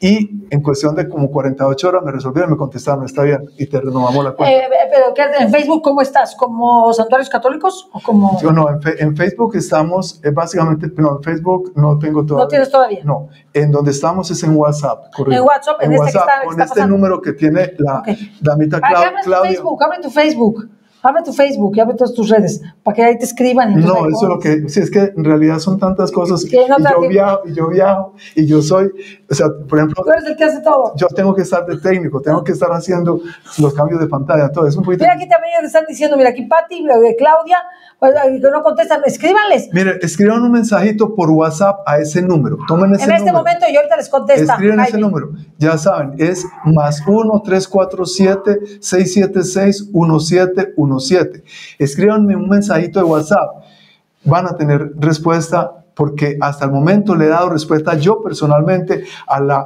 Y en cuestión de como cuarenta y ocho horas me resolvieron, me contestaron, está bien, y te renovamos la cuenta. Eh, pero en Facebook, ¿cómo estás? ¿Como Santuarios Católicos? ¿O como... Yo no, en, fe, en Facebook estamos, eh, básicamente, no, en Facebook no tengo todavía. ¿No tienes todavía? No, en donde estamos es en WhatsApp, correcto. En WhatsApp, en, en este WhatsApp, que está, con está este pasando. número que tiene la okay. damita Clau, Claudia. Facebook, abre tu Facebook. Abre tu Facebook y abre todas tus redes para que ahí te escriban. Y no, eso es lo que, sí, es que en realidad son tantas cosas. Que no y yo viajo, y yo viajo, y yo soy, o sea, por ejemplo. Tú eres el que hace todo. Yo tengo que estar de técnico, tengo que estar haciendo los cambios de pantalla, todo. Es un poquito. Mira, aquí también te están diciendo, mira, aquí Pati, Claudia, que no contestan, escríbanles. Mire, escriban un mensajito por WhatsApp a ese número. Tomen ese número. En este momento yo ahorita les contesto. Escriben ese número. Ya saben, es más uno tres cuatro siete, seis siete seis, uno siete uno siete. Escríbanme un mensajito de WhatsApp. van a tener respuesta, porque hasta el momento le he dado respuesta yo personalmente a la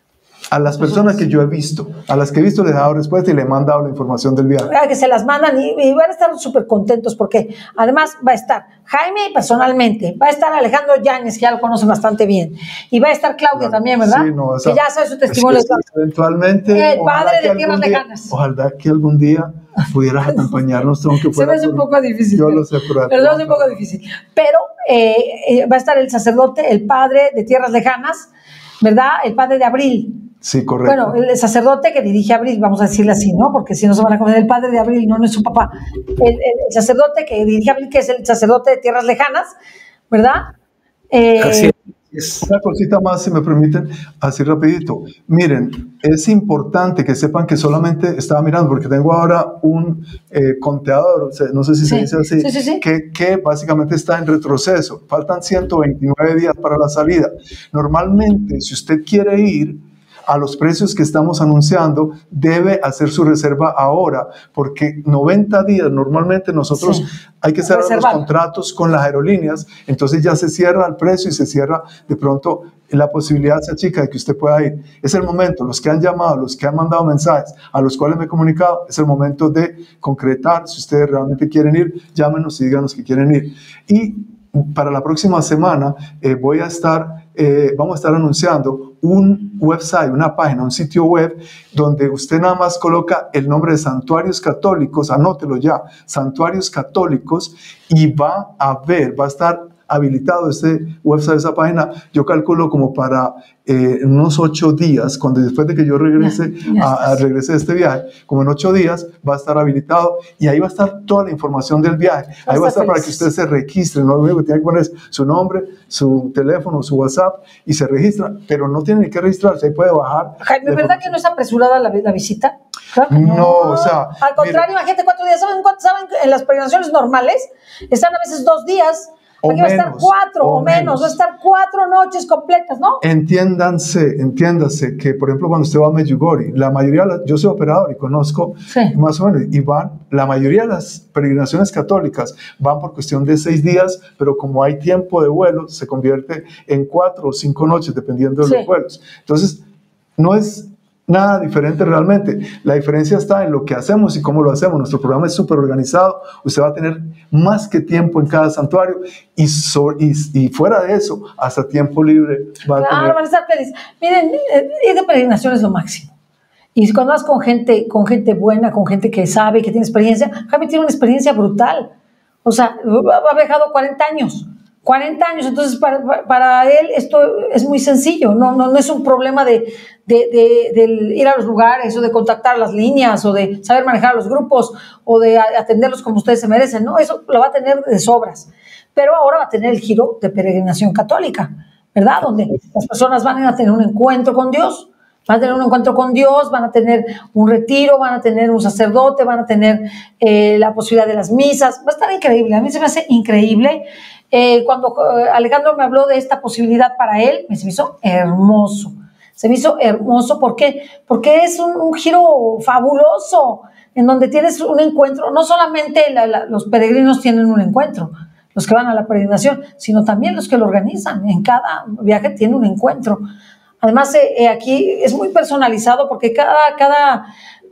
A las personas que yo he visto, a las que he visto les he dado respuesta y le he mandado la información del viaje. Que se las mandan y, y van a estar súper contentos porque además va a estar Jaime personalmente, va a estar Alejandro Yáñez, que ya lo conocen bastante bien, y va a estar Claudia claro, también, ¿verdad? Sí, no, esa, que ya sabe su testimonio. Es que eventualmente, el padre de Tierras Lejanas. Ojalá que algún día pudieras acompañarnos. Que se me hace un poco difícil. Yo pero, lo sé, pero, pero se me hace un poco difícil. Pero eh, eh, va a estar el sacerdote, el padre de Tierras Lejanas, ¿verdad? El padre de Abril. Sí, correcto. Bueno, el sacerdote que dirige Abril, vamos a decirle así, ¿no? Porque si no se van a comer el padre de Abril, no, no es su papá. El, el, el sacerdote que dirige Abril, que es el sacerdote de Tierras Lejanas, ¿verdad? Eh, así es. Una cosita más, si me permiten, así rapidito. Miren, es importante que sepan que solamente estaba mirando, porque tengo ahora un eh, conteador, o sea, no sé si sí, se dice así, sí, sí, sí. Que, que básicamente está en retroceso. Faltan ciento veintinueve días para la salida. Normalmente, si usted quiere ir a los precios que estamos anunciando, debe hacer su reserva ahora, porque noventa días, normalmente nosotros sí, hay que cerrar reservar. los contratos con las aerolíneas, entonces ya se cierra el precio y se cierra de pronto la posibilidad se achica de que usted pueda ir. Es el momento, los que han llamado, los que han mandado mensajes, a los cuales me he comunicado, es el momento de concretar. Si ustedes realmente quieren ir, llámenos y díganos que quieren ir. Y para la próxima semana eh, voy a estar, eh, vamos a estar anunciando un website, una página, un sitio web donde usted nada más coloca el nombre de Santuarios Católicos, anótelo ya, Santuarios Católicos, y va a ver, va a estar habilitado este website, esa página, yo calculo como para eh, unos ocho días, cuando después de que yo regrese, yes, yes. A, a regrese de este viaje, como en ocho días va a estar habilitado y ahí va a estar toda la información del viaje, ahí va a estar feliz. Para que usted se registre, no lo único que tiene que poner es su nombre, su teléfono, su WhatsApp y se registra, pero no tiene ni que registrarse, ahí puede bajar. Jaime, ¿verdad que no es apresurada la, la visita? Claro que no. no, o sea... Al contrario, imagínate cuatro días, ¿saben cuánto? ¿Saben? En las peregrinaciones normales están a veces dos días. O Aquí va a estar menos, cuatro o, o menos. menos, va a estar cuatro noches completas, ¿no? Entiéndanse, entiéndase que, por ejemplo, cuando usted va a Medjugorje, la mayoría, yo soy operador y conozco sí. más o menos, y van, la mayoría de las peregrinaciones católicas van por cuestión de seis días, pero como hay tiempo de vuelo, se convierte en cuatro o cinco noches, dependiendo de sí. los vuelos. Entonces, no es nada diferente realmente. La diferencia está en lo que hacemos y cómo lo hacemos. Nuestro programa es súper organizado. Usted va a tener más que tiempo en cada santuario y, so, y, y fuera de eso, hasta tiempo libre. Va claro, a tener... van a estar felices. Miren, ir de peregrinación es lo máximo. Y cuando vas con gente, con gente buena, con gente que sabe, que tiene experiencia, Jaime tiene una experiencia brutal. O sea, ha viajado cuarenta años. cuarenta años, entonces para, para él esto es muy sencillo, no, no, no es un problema de, de, de, de ir a los lugares o de contactar las líneas o de saber manejar los grupos o de atenderlos como ustedes se merecen, no, eso lo va a tener de sobras, pero ahora va a tener el giro de peregrinación católica, ¿verdad? Donde las personas van a tener un encuentro con Dios, van a tener un encuentro con Dios, van a tener un retiro, van a tener un sacerdote, van a tener eh, la posibilidad de las misas, va a estar increíble, a mí se me hace increíble. Eh, cuando eh, Alejandro me habló de esta posibilidad para él, me se me hizo hermoso, se me hizo hermoso, ¿por qué? Porque es un, un giro fabuloso, en donde tienes un encuentro, no solamente la, la, los peregrinos tienen un encuentro, los que van a la peregrinación, sino también los que lo organizan, en cada viaje tiene un encuentro. Además, eh, eh, aquí es muy personalizado porque cada, cada,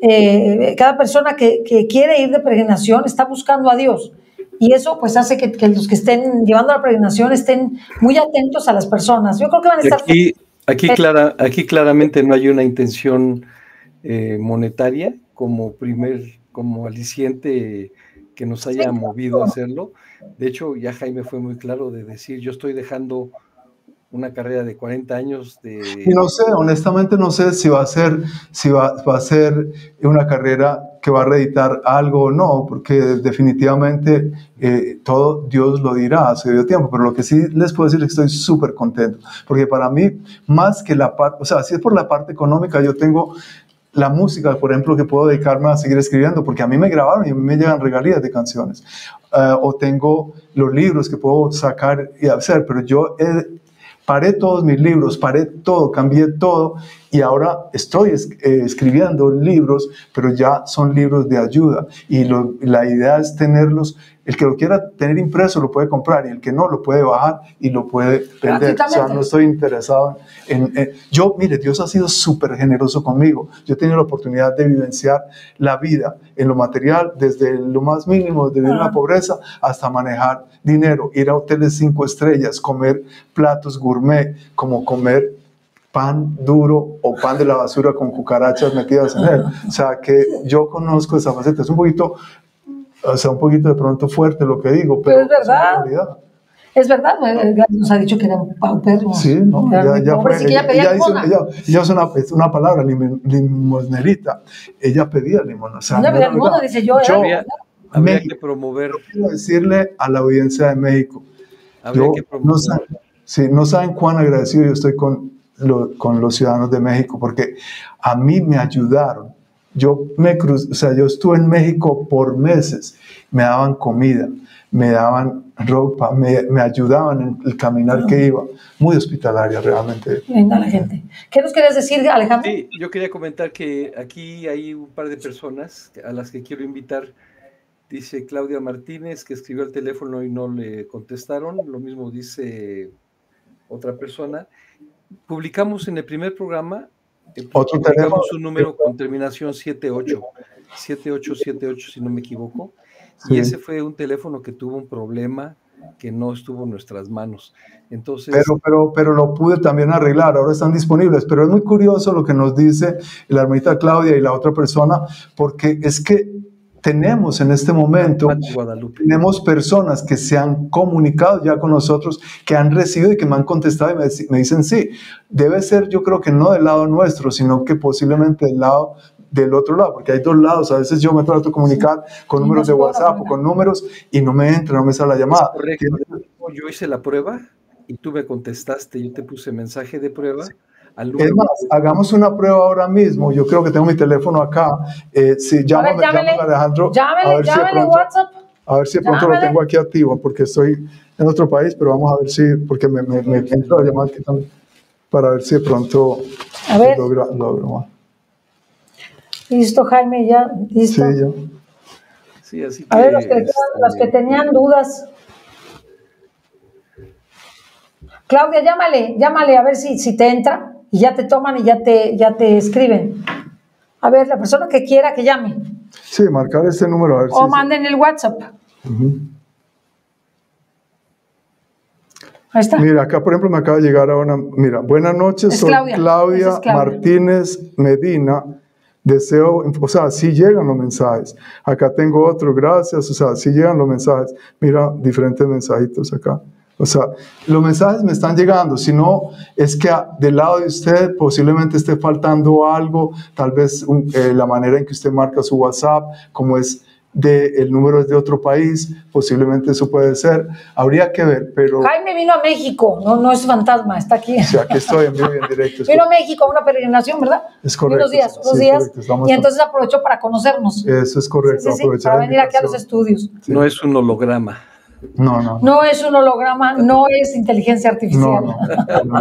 eh, cada persona que, que quiere ir de peregrinación está buscando a Dios. Y eso pues hace que, que los que estén llevando la peregrinación estén muy atentos a las personas. Yo creo que van a estar... Aquí, aquí, clara, aquí claramente no hay una intención eh, monetaria como primer, como aliciente que nos haya sí, movido a hacerlo. De hecho, ya Jaime fue muy claro de decir, yo estoy dejando una carrera de cuarenta años de... Y no sé, honestamente no sé si va a ser, si va, va a ser una carrera que va a reeditar algo o no, porque definitivamente eh, todo Dios lo dirá a su debido tiempo, pero lo que sí les puedo decir es que estoy súper contento, porque para mí, más que la parte, o sea, si es por la parte económica, yo tengo la música, por ejemplo, que puedo dedicarme a seguir escribiendo, porque a mí me grabaron y a mí me llegan regalías de canciones, uh, o tengo los libros que puedo sacar y hacer, pero yo he... Paré todos mis libros, paré todo, cambié todo y ahora estoy es, eh, escribiendo libros, pero ya son libros de ayuda, y lo, la idea es tenerlos, el que lo quiera tener impreso lo puede comprar, y el que no lo puede bajar y lo puede vender. O sea, no estoy interesado en, en... Yo, mire, Dios ha sido súper generoso conmigo. Yo he tenido la oportunidad de vivenciar la vida en lo material, desde lo más mínimo, de vivir en la pobreza, hasta manejar dinero, ir a hoteles cinco estrellas, comer platos gourmet, como comer pan duro o pan de la basura con cucarachas metidas en él. O sea, que yo conozco esa faceta. Es un poquito... O sea, un poquito de pronto fuerte lo que digo, pero, pero es verdad. Es verdad, nos ha dicho que era un paupérrimo. Sí, no, ya, ya fue. Ella, ella, hizo, ella, ella es una, es una palabra, lim, limosnerita. Ella pedía limón. O sea, ella pedía limón, dice yo. yo habría, habría que promover. Quiero decirle a la audiencia de México. Habría yo, que promover. No saben, sí, no saben cuán agradecido yo estoy con, lo, con los ciudadanos de México, porque a mí me ayudaron. Yo, me cruz, o sea, yo estuve en México por meses, me daban comida, me daban ropa, me, me ayudaban en el caminar oh. que iba, muy hospitalaria realmente. Linda la gente. ¿Qué nos querías decir, Alejandro? Sí, yo quería comentar que aquí hay un par de personas a las que quiero invitar. Dice Claudia Martínez que escribió al teléfono y no le contestaron, lo mismo dice otra persona. Publicamos en el primer programa Otro teléfono, un número con terminación siete ocho, siete ocho siete ocho si no me equivoco, sí. Y ese fue un teléfono que tuvo un problema que no estuvo en nuestras manos. Entonces, pero, pero, pero lo pude también arreglar, ahora están disponibles, pero es muy curioso lo que nos dice la hermanita Claudia y la otra persona, porque es que tenemos en este momento, tenemos personas que se han comunicado ya con nosotros, que han recibido y que me han contestado y me, me dicen sí, debe ser yo creo que no del lado nuestro, sino que posiblemente del lado del otro lado, porque hay dos lados, a veces yo me trato de comunicar sí. con sí, números de WhatsApp o con números y no me entra, no me sale la llamada. Correcto. Yo hice la prueba y tú me contestaste, yo te puse mensaje de prueba. Sí. Es más, hagamos una prueba ahora mismo. Yo creo que tengo mi teléfono acá. Eh, si llámame, a ver, llámele, llámame Alejandro. Llámele, a ver llámele si de pronto, WhatsApp. A ver si de pronto llámele. Lo tengo aquí activo, porque estoy en otro país, pero vamos a ver si, porque me, me, me entra la llamada aquí también, para ver si de pronto a ver. Logro, logro. Listo, Jaime, ya, listo. Sí, ya. Sí, así que, a ver, los que, este, los que tenían dudas. Claudia, llámale, llámale a ver si, si te entra y ya te toman y ya te, ya te escriben. A ver, la persona que quiera que llame. Sí, marcar este número. A ver o si manden se... el WhatsApp. Uh-huh. Ahí está. Mira, acá por ejemplo me acaba de llegar ahora. Mira, buenas noches, es soy Claudia, Claudia, es Claudia Martínez Medina. Deseo, o sea, sí llegan los mensajes. Acá tengo otro, gracias, o sea, sí llegan los mensajes. Mira, diferentes mensajitos acá. O sea, los mensajes me están llegando, si no, es que a, del lado de usted posiblemente esté faltando algo, tal vez un, eh, la manera en que usted marca su WhatsApp, como es de, el número es de otro país, posiblemente eso puede ser, habría que ver, pero... Jaime vino a México, no, no es fantasma, está aquí. O sea, aquí estoy en vivo y en directo. Vino a México a una peregrinación, ¿verdad? Es correcto. Unos días, unos sí, días, correcto, y entonces aprovechó para conocernos. Eso es correcto. Sí, sí, sí, para venir aquí a los estudios. Sí. No es un holograma. No, no. No es un holograma, no es inteligencia artificial. No, no, no.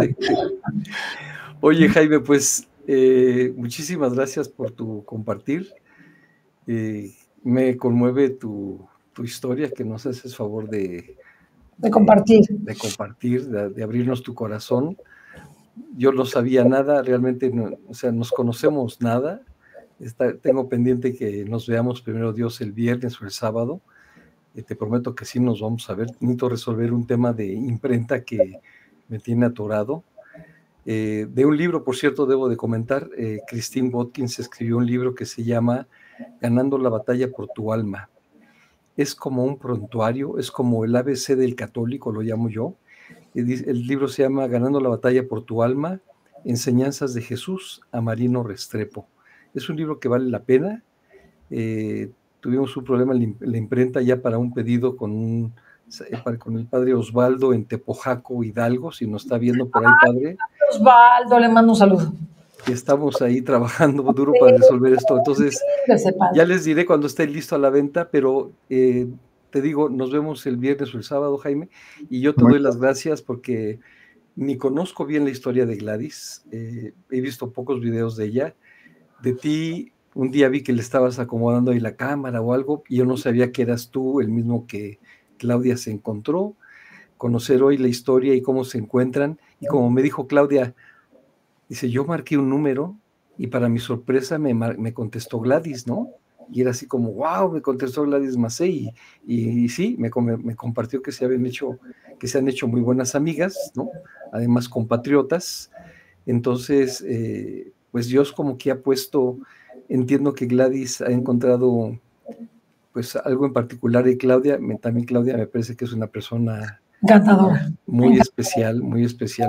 Oye, Jaime, pues eh, muchísimas gracias por tu compartir. Eh, me conmueve tu, tu historia, que nos haces favor de, de compartir, de, de, compartir de, de abrirnos tu corazón. Yo no sabía nada, realmente, no, o sea, nos conocemos nada. Está, tengo pendiente que nos veamos primero Dios el viernes o el sábado. Eh, te prometo que sí nos vamos a ver. Necesito resolver un tema de imprenta que me tiene atorado. Eh, de un libro, por cierto, debo de comentar, eh, Christine Watkins escribió un libro que se llama Ganando la batalla por tu alma. Es como un prontuario, es como el A B C del católico, lo llamo yo. El libro se llama Ganando la batalla por tu alma, enseñanzas de Jesús a Marino Restrepo. Es un libro que vale la pena. Eh, tuvimos un problema en la imprenta ya para un pedido con, un, con el padre Osvaldo en Tepojaco, Hidalgo, si nos está viendo por ahí, padre. Osvaldo, le mando un saludo. Y estamos ahí trabajando duro para resolver esto. Entonces, ya les diré cuando esté listo a la venta, pero eh, te digo, nos vemos el viernes o el sábado, Jaime, y yo te doy las gracias porque ni conozco bien la historia de Gladys, eh, he visto pocos videos de ella. De ti, un día vi que le estabas acomodando ahí la cámara o algo, y yo no sabía que eras tú el mismo que Claudia se encontró. Conocer hoy la historia y cómo se encuentran, y como me dijo Claudia, dice, yo marqué un número, y para mi sorpresa me, me contestó Gladys, ¿no? Y era así como, wow, me contestó Gladys Macé, y, y, y sí, me, me compartió que se habían hecho, que se han hecho muy buenas amigas, ¿no? Además compatriotas. Entonces, eh, pues Dios como que ha puesto, entiendo que Gladys ha encontrado pues algo en particular, y Claudia, me, también Claudia me parece que es una persona encantadora, muy encantadora. especial, muy especial.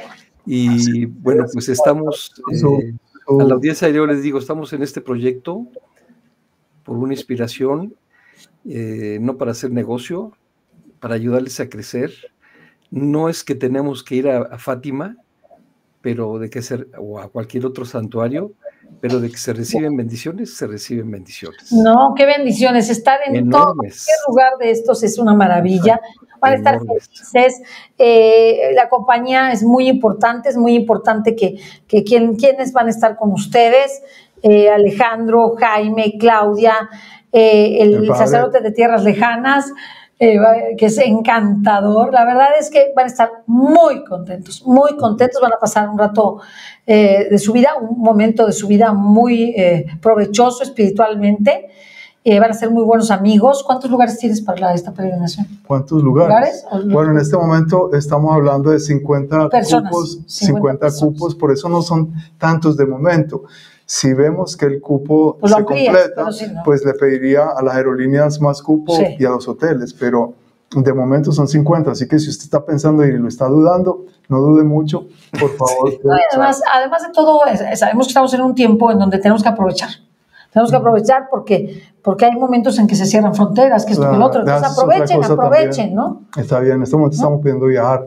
Y bueno, pues estamos, eh, a la audiencia yo les digo, estamos en este proyecto por una inspiración, eh, no para hacer negocio, para ayudarles a crecer. No es que tenemos que ir a, a Fátima, pero de que ser, o a cualquier otro santuario, pero de que se reciben bendiciones, se reciben bendiciones. No, qué bendiciones. Estar en Enormes. todo cualquier lugar de estos es una maravilla. Van a estar felices. Eh, la compañía es muy importante, es muy importante que, que quien, quienes van a estar con ustedes, eh, Alejandro, Jaime, Claudia, eh, el, el sacerdote de Tierras Lejanas, Eh, que es encantador. La verdad es que van a estar muy contentos, muy contentos, van a pasar un rato eh, de su vida, un momento de su vida muy eh, provechoso espiritualmente, eh, van a ser muy buenos amigos. ¿Cuántos lugares tienes para la, esta peregrinación? ¿Cuántos lugares? ¿Lugares? Bueno, en este momento estamos hablando de cincuenta Personas, cupos, cincuenta, cincuenta cupos, por eso no son tantos de momento. Si vemos que el cupo pues se amplías, completa, sí, ¿no? Pues le pediría a las aerolíneas más cupo sí. y a los hoteles, pero de momento son cincuenta, así que si usted está pensando y lo está dudando, no dude mucho, por favor. Sí. No, además, además de todo, sabemos que estamos en un tiempo en donde tenemos que aprovechar. Tenemos que aprovechar porque, porque hay momentos en que se cierran fronteras, que esto y el otro. Entonces aprovechen, aprovechen, también, ¿no? Está bien, en este momento ¿no? estamos pidiendo viajar.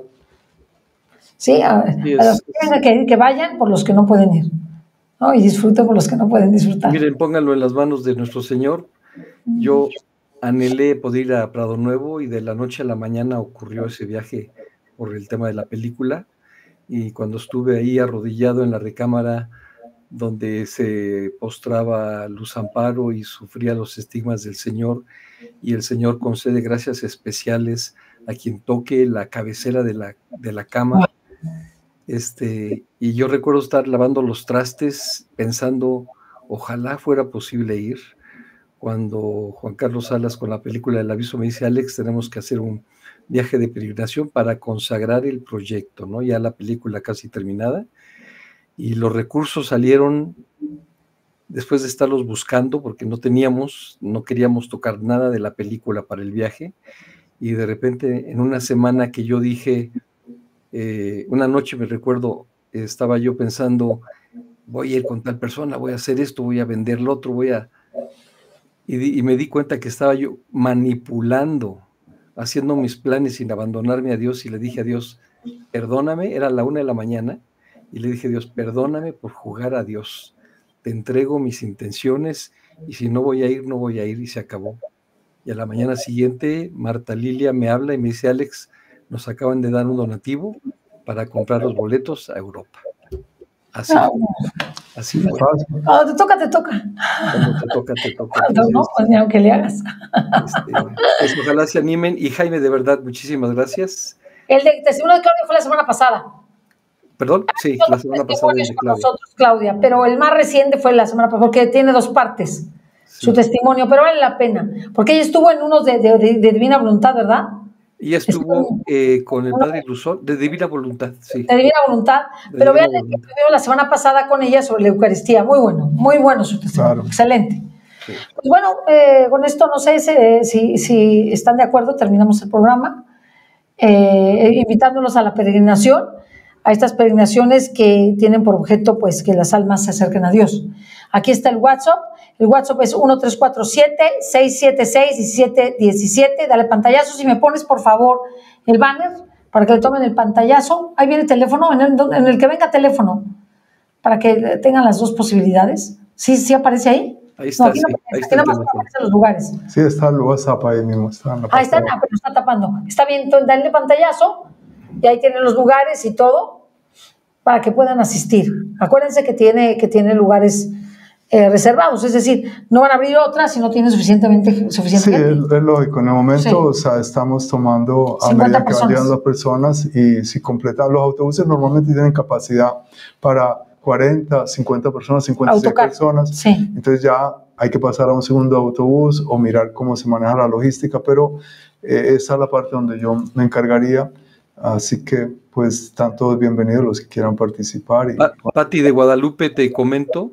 Sí, a, a los que tengan que ir, que vayan, por los que no pueden ir. ¿no? Y disfruten por los que no pueden disfrutar. Miren, pónganlo en las manos de nuestro Señor. Yo anhelé poder ir a Prado Nuevo y de la noche a la mañana ocurrió ese viaje por el tema de la película, y cuando estuve ahí arrodillado en la recámara donde se postraba Luz Amparo y sufría los estigmas del Señor, y el Señor concede gracias especiales a quien toque la cabecera de la, de la cama. Este, y yo recuerdo estar lavando los trastes pensando, ojalá fuera posible ir, cuando Juan Carlos Salas con la película del aviso me dice, Alex, tenemos que hacer un viaje de peregrinación para consagrar el proyecto, ¿no? Ya la película casi terminada, y los recursos salieron después de estarlos buscando, porque no teníamos, no queríamos tocar nada de la película para el viaje, y de repente en una semana que yo dije, Eh, una noche me recuerdo, eh, estaba yo pensando, voy a ir con tal persona, voy a hacer esto, voy a vender lo otro, voy a... Y, di, y me di cuenta que estaba yo manipulando, haciendo mis planes sin abandonarme a Dios, y le dije a Dios, perdóname, era la una de la mañana, y le dije a Dios, perdóname por jugar a Dios, te entrego mis intenciones, y si no voy a ir, no voy a ir, y se acabó. Y a la mañana siguiente, Marta Lilia me habla y me dice, Alex, nos acaban de dar un donativo para comprar los boletos a Europa. Así, no. así fue. Cuando te toca, te toca. Cuando te toca, te toca. Cuando no, pues ni aunque le hagas. Este, pues, ojalá se animen. Y Jaime, de verdad, muchísimas gracias. El de testimonio de Claudia fue la semana pasada. ¿Perdón? Sí, la semana pasada. De con nosotros, Claudia, pero el más reciente fue la semana pasada, porque tiene dos partes, sí. Su testimonio, pero vale la pena, porque ella estuvo en unos de, de, de, de Divina Voluntad, ¿verdad? Ella estuvo eh, con el padre Luzón, de Divina Voluntad, sí. De Divina Voluntad, de pero vean que tuvimos la semana pasada con ella sobre la Eucaristía, muy bueno, muy bueno su testimonio, claro. Excelente. Sí. Pues bueno, eh, con esto no sé si, si, si están de acuerdo, terminamos el programa, eh, invitándolos a la peregrinación, a estas peregrinaciones que tienen por objeto pues que las almas se acerquen a Dios. Aquí está el WhatsApp. El WhatsApp es uno tres cuatro siete, seis siete seis, uno siete uno siete. Dale pantallazo. Si me pones, por favor, el banner para que le tomen el pantallazo. Ahí viene el teléfono, en el, en el que venga teléfono, para que tengan las dos posibilidades. ¿Sí, sí aparece ahí? Ahí está, no, sí. No, ahí está el teléfono. Los lugares. Sí, está el WhatsApp ahí mismo. Está en la ahí está, ah, pero está tapando. Está bien, entonces dale pantallazo y ahí tienen los lugares y todo para que puedan asistir. Acuérdense que tiene, que tiene lugares eh, reservados, es decir, no van a abrir otras si no tienen suficientemente, suficiente Sí, gente. es, es lógico. En el momento, Sí. o sea, estamos tomando a cincuenta medida que personas. van llegando las personas y si completan los autobuses, normalmente tienen capacidad para cuarenta, cincuenta personas, cincuenta y seis Autocar. personas. Sí. Entonces ya hay que pasar a un segundo autobús o mirar cómo se maneja la logística, pero eh, esa es la parte donde yo me encargaría. Así que, pues, están todos bienvenidos los que quieran participar. Y, Pa- Pati de Guadalupe, te comento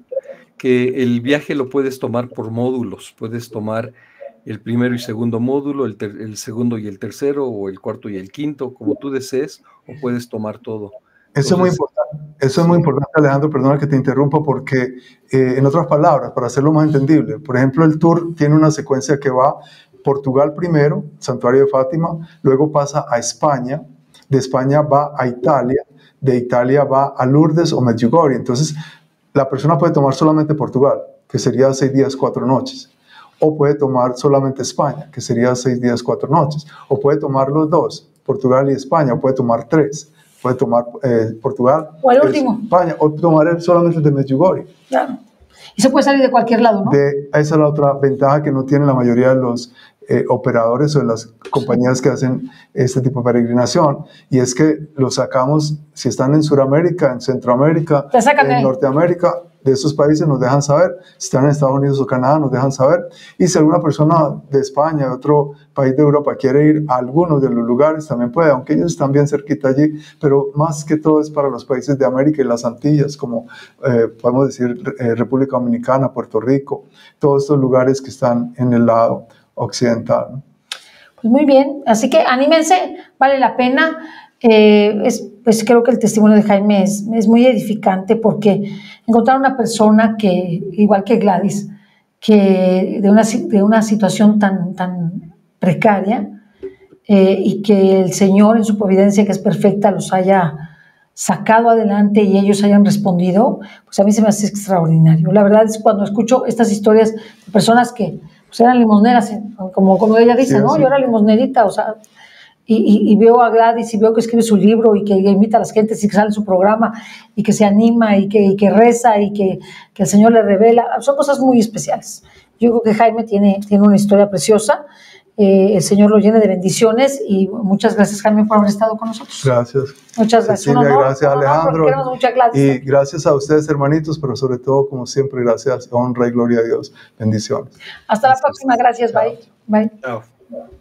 que el viaje lo puedes tomar por módulos. Puedes tomar el primero y segundo módulo, el, ter- el segundo y el tercero, o el cuarto y el quinto, como tú desees, o puedes tomar todo. Eso es muy Entonces, importante, eso es sí. muy importante, Alejandro, perdona que te interrumpa, porque eh, en otras palabras, para hacerlo más entendible, por ejemplo, el tour tiene una secuencia que va Portugal primero, Santuario de Fátima, luego pasa a España, de España va a Italia, de Italia va a Lourdes o Medjugorje. Entonces, la persona puede tomar solamente Portugal, que sería seis días, cuatro noches, o puede tomar solamente España, que sería seis días, cuatro noches, o puede tomar los dos, Portugal y España, o puede tomar tres. Puede tomar eh, Portugal, o el último. España, o tomar el solamente de Medjugorje. Claro. Y se puede salir de cualquier lado, ¿no? De, esa es la otra ventaja que no tienen la mayoría de los eh, operadores o de las compañías sí. que hacen este tipo de peregrinación, y es que los sacamos, si están en Sudamérica, en Centroamérica, en Norteamérica, de esos países nos dejan saber, si están en Estados Unidos o Canadá nos dejan saber, y si alguna persona de España, de otro país de Europa quiere ir a algunos de los lugares, también puede, aunque ellos están bien cerquita allí, pero más que todo es para los países de América y las Antillas, como eh, podemos decir eh, República Dominicana, Puerto Rico, todos estos lugares que están en el lado occidental, ¿no? Pues muy bien, así que anímense, vale la pena. Eh, es, pues creo que el testimonio de Jaime es, es muy edificante, porque encontrar una persona que, igual que Gladys, que de una, de una situación tan, tan precaria, eh, y que el Señor en su providencia, que es perfecta, los haya sacado adelante y ellos hayan respondido, pues a mí se me hace extraordinario. La verdad es cuando escucho estas historias de personas que pues eran limosneras, como, como ella dice, sí, ¿no? Sí. Yo era limosnerita, o sea, y, y, y veo a Gladys y veo que escribe su libro y que invita a las gentes y que sale en su programa y que se anima y que, y que reza y que, que el Señor le revela. Son cosas muy especiales. Yo creo que Jaime tiene, tiene una historia preciosa. Eh, el Señor lo llene de bendiciones y muchas gracias, Jaime, por haber estado con nosotros. Gracias. Muchas gracias. Cecilia, honor, gracias, honor, Alejandro. Queremos muchas gracias. Y gracias a ustedes, hermanitos, pero sobre todo, como siempre, gracias, honra y gloria a Dios. Bendiciones. Hasta gracias. La próxima. Gracias. Chao. Bye. Bye. Chao.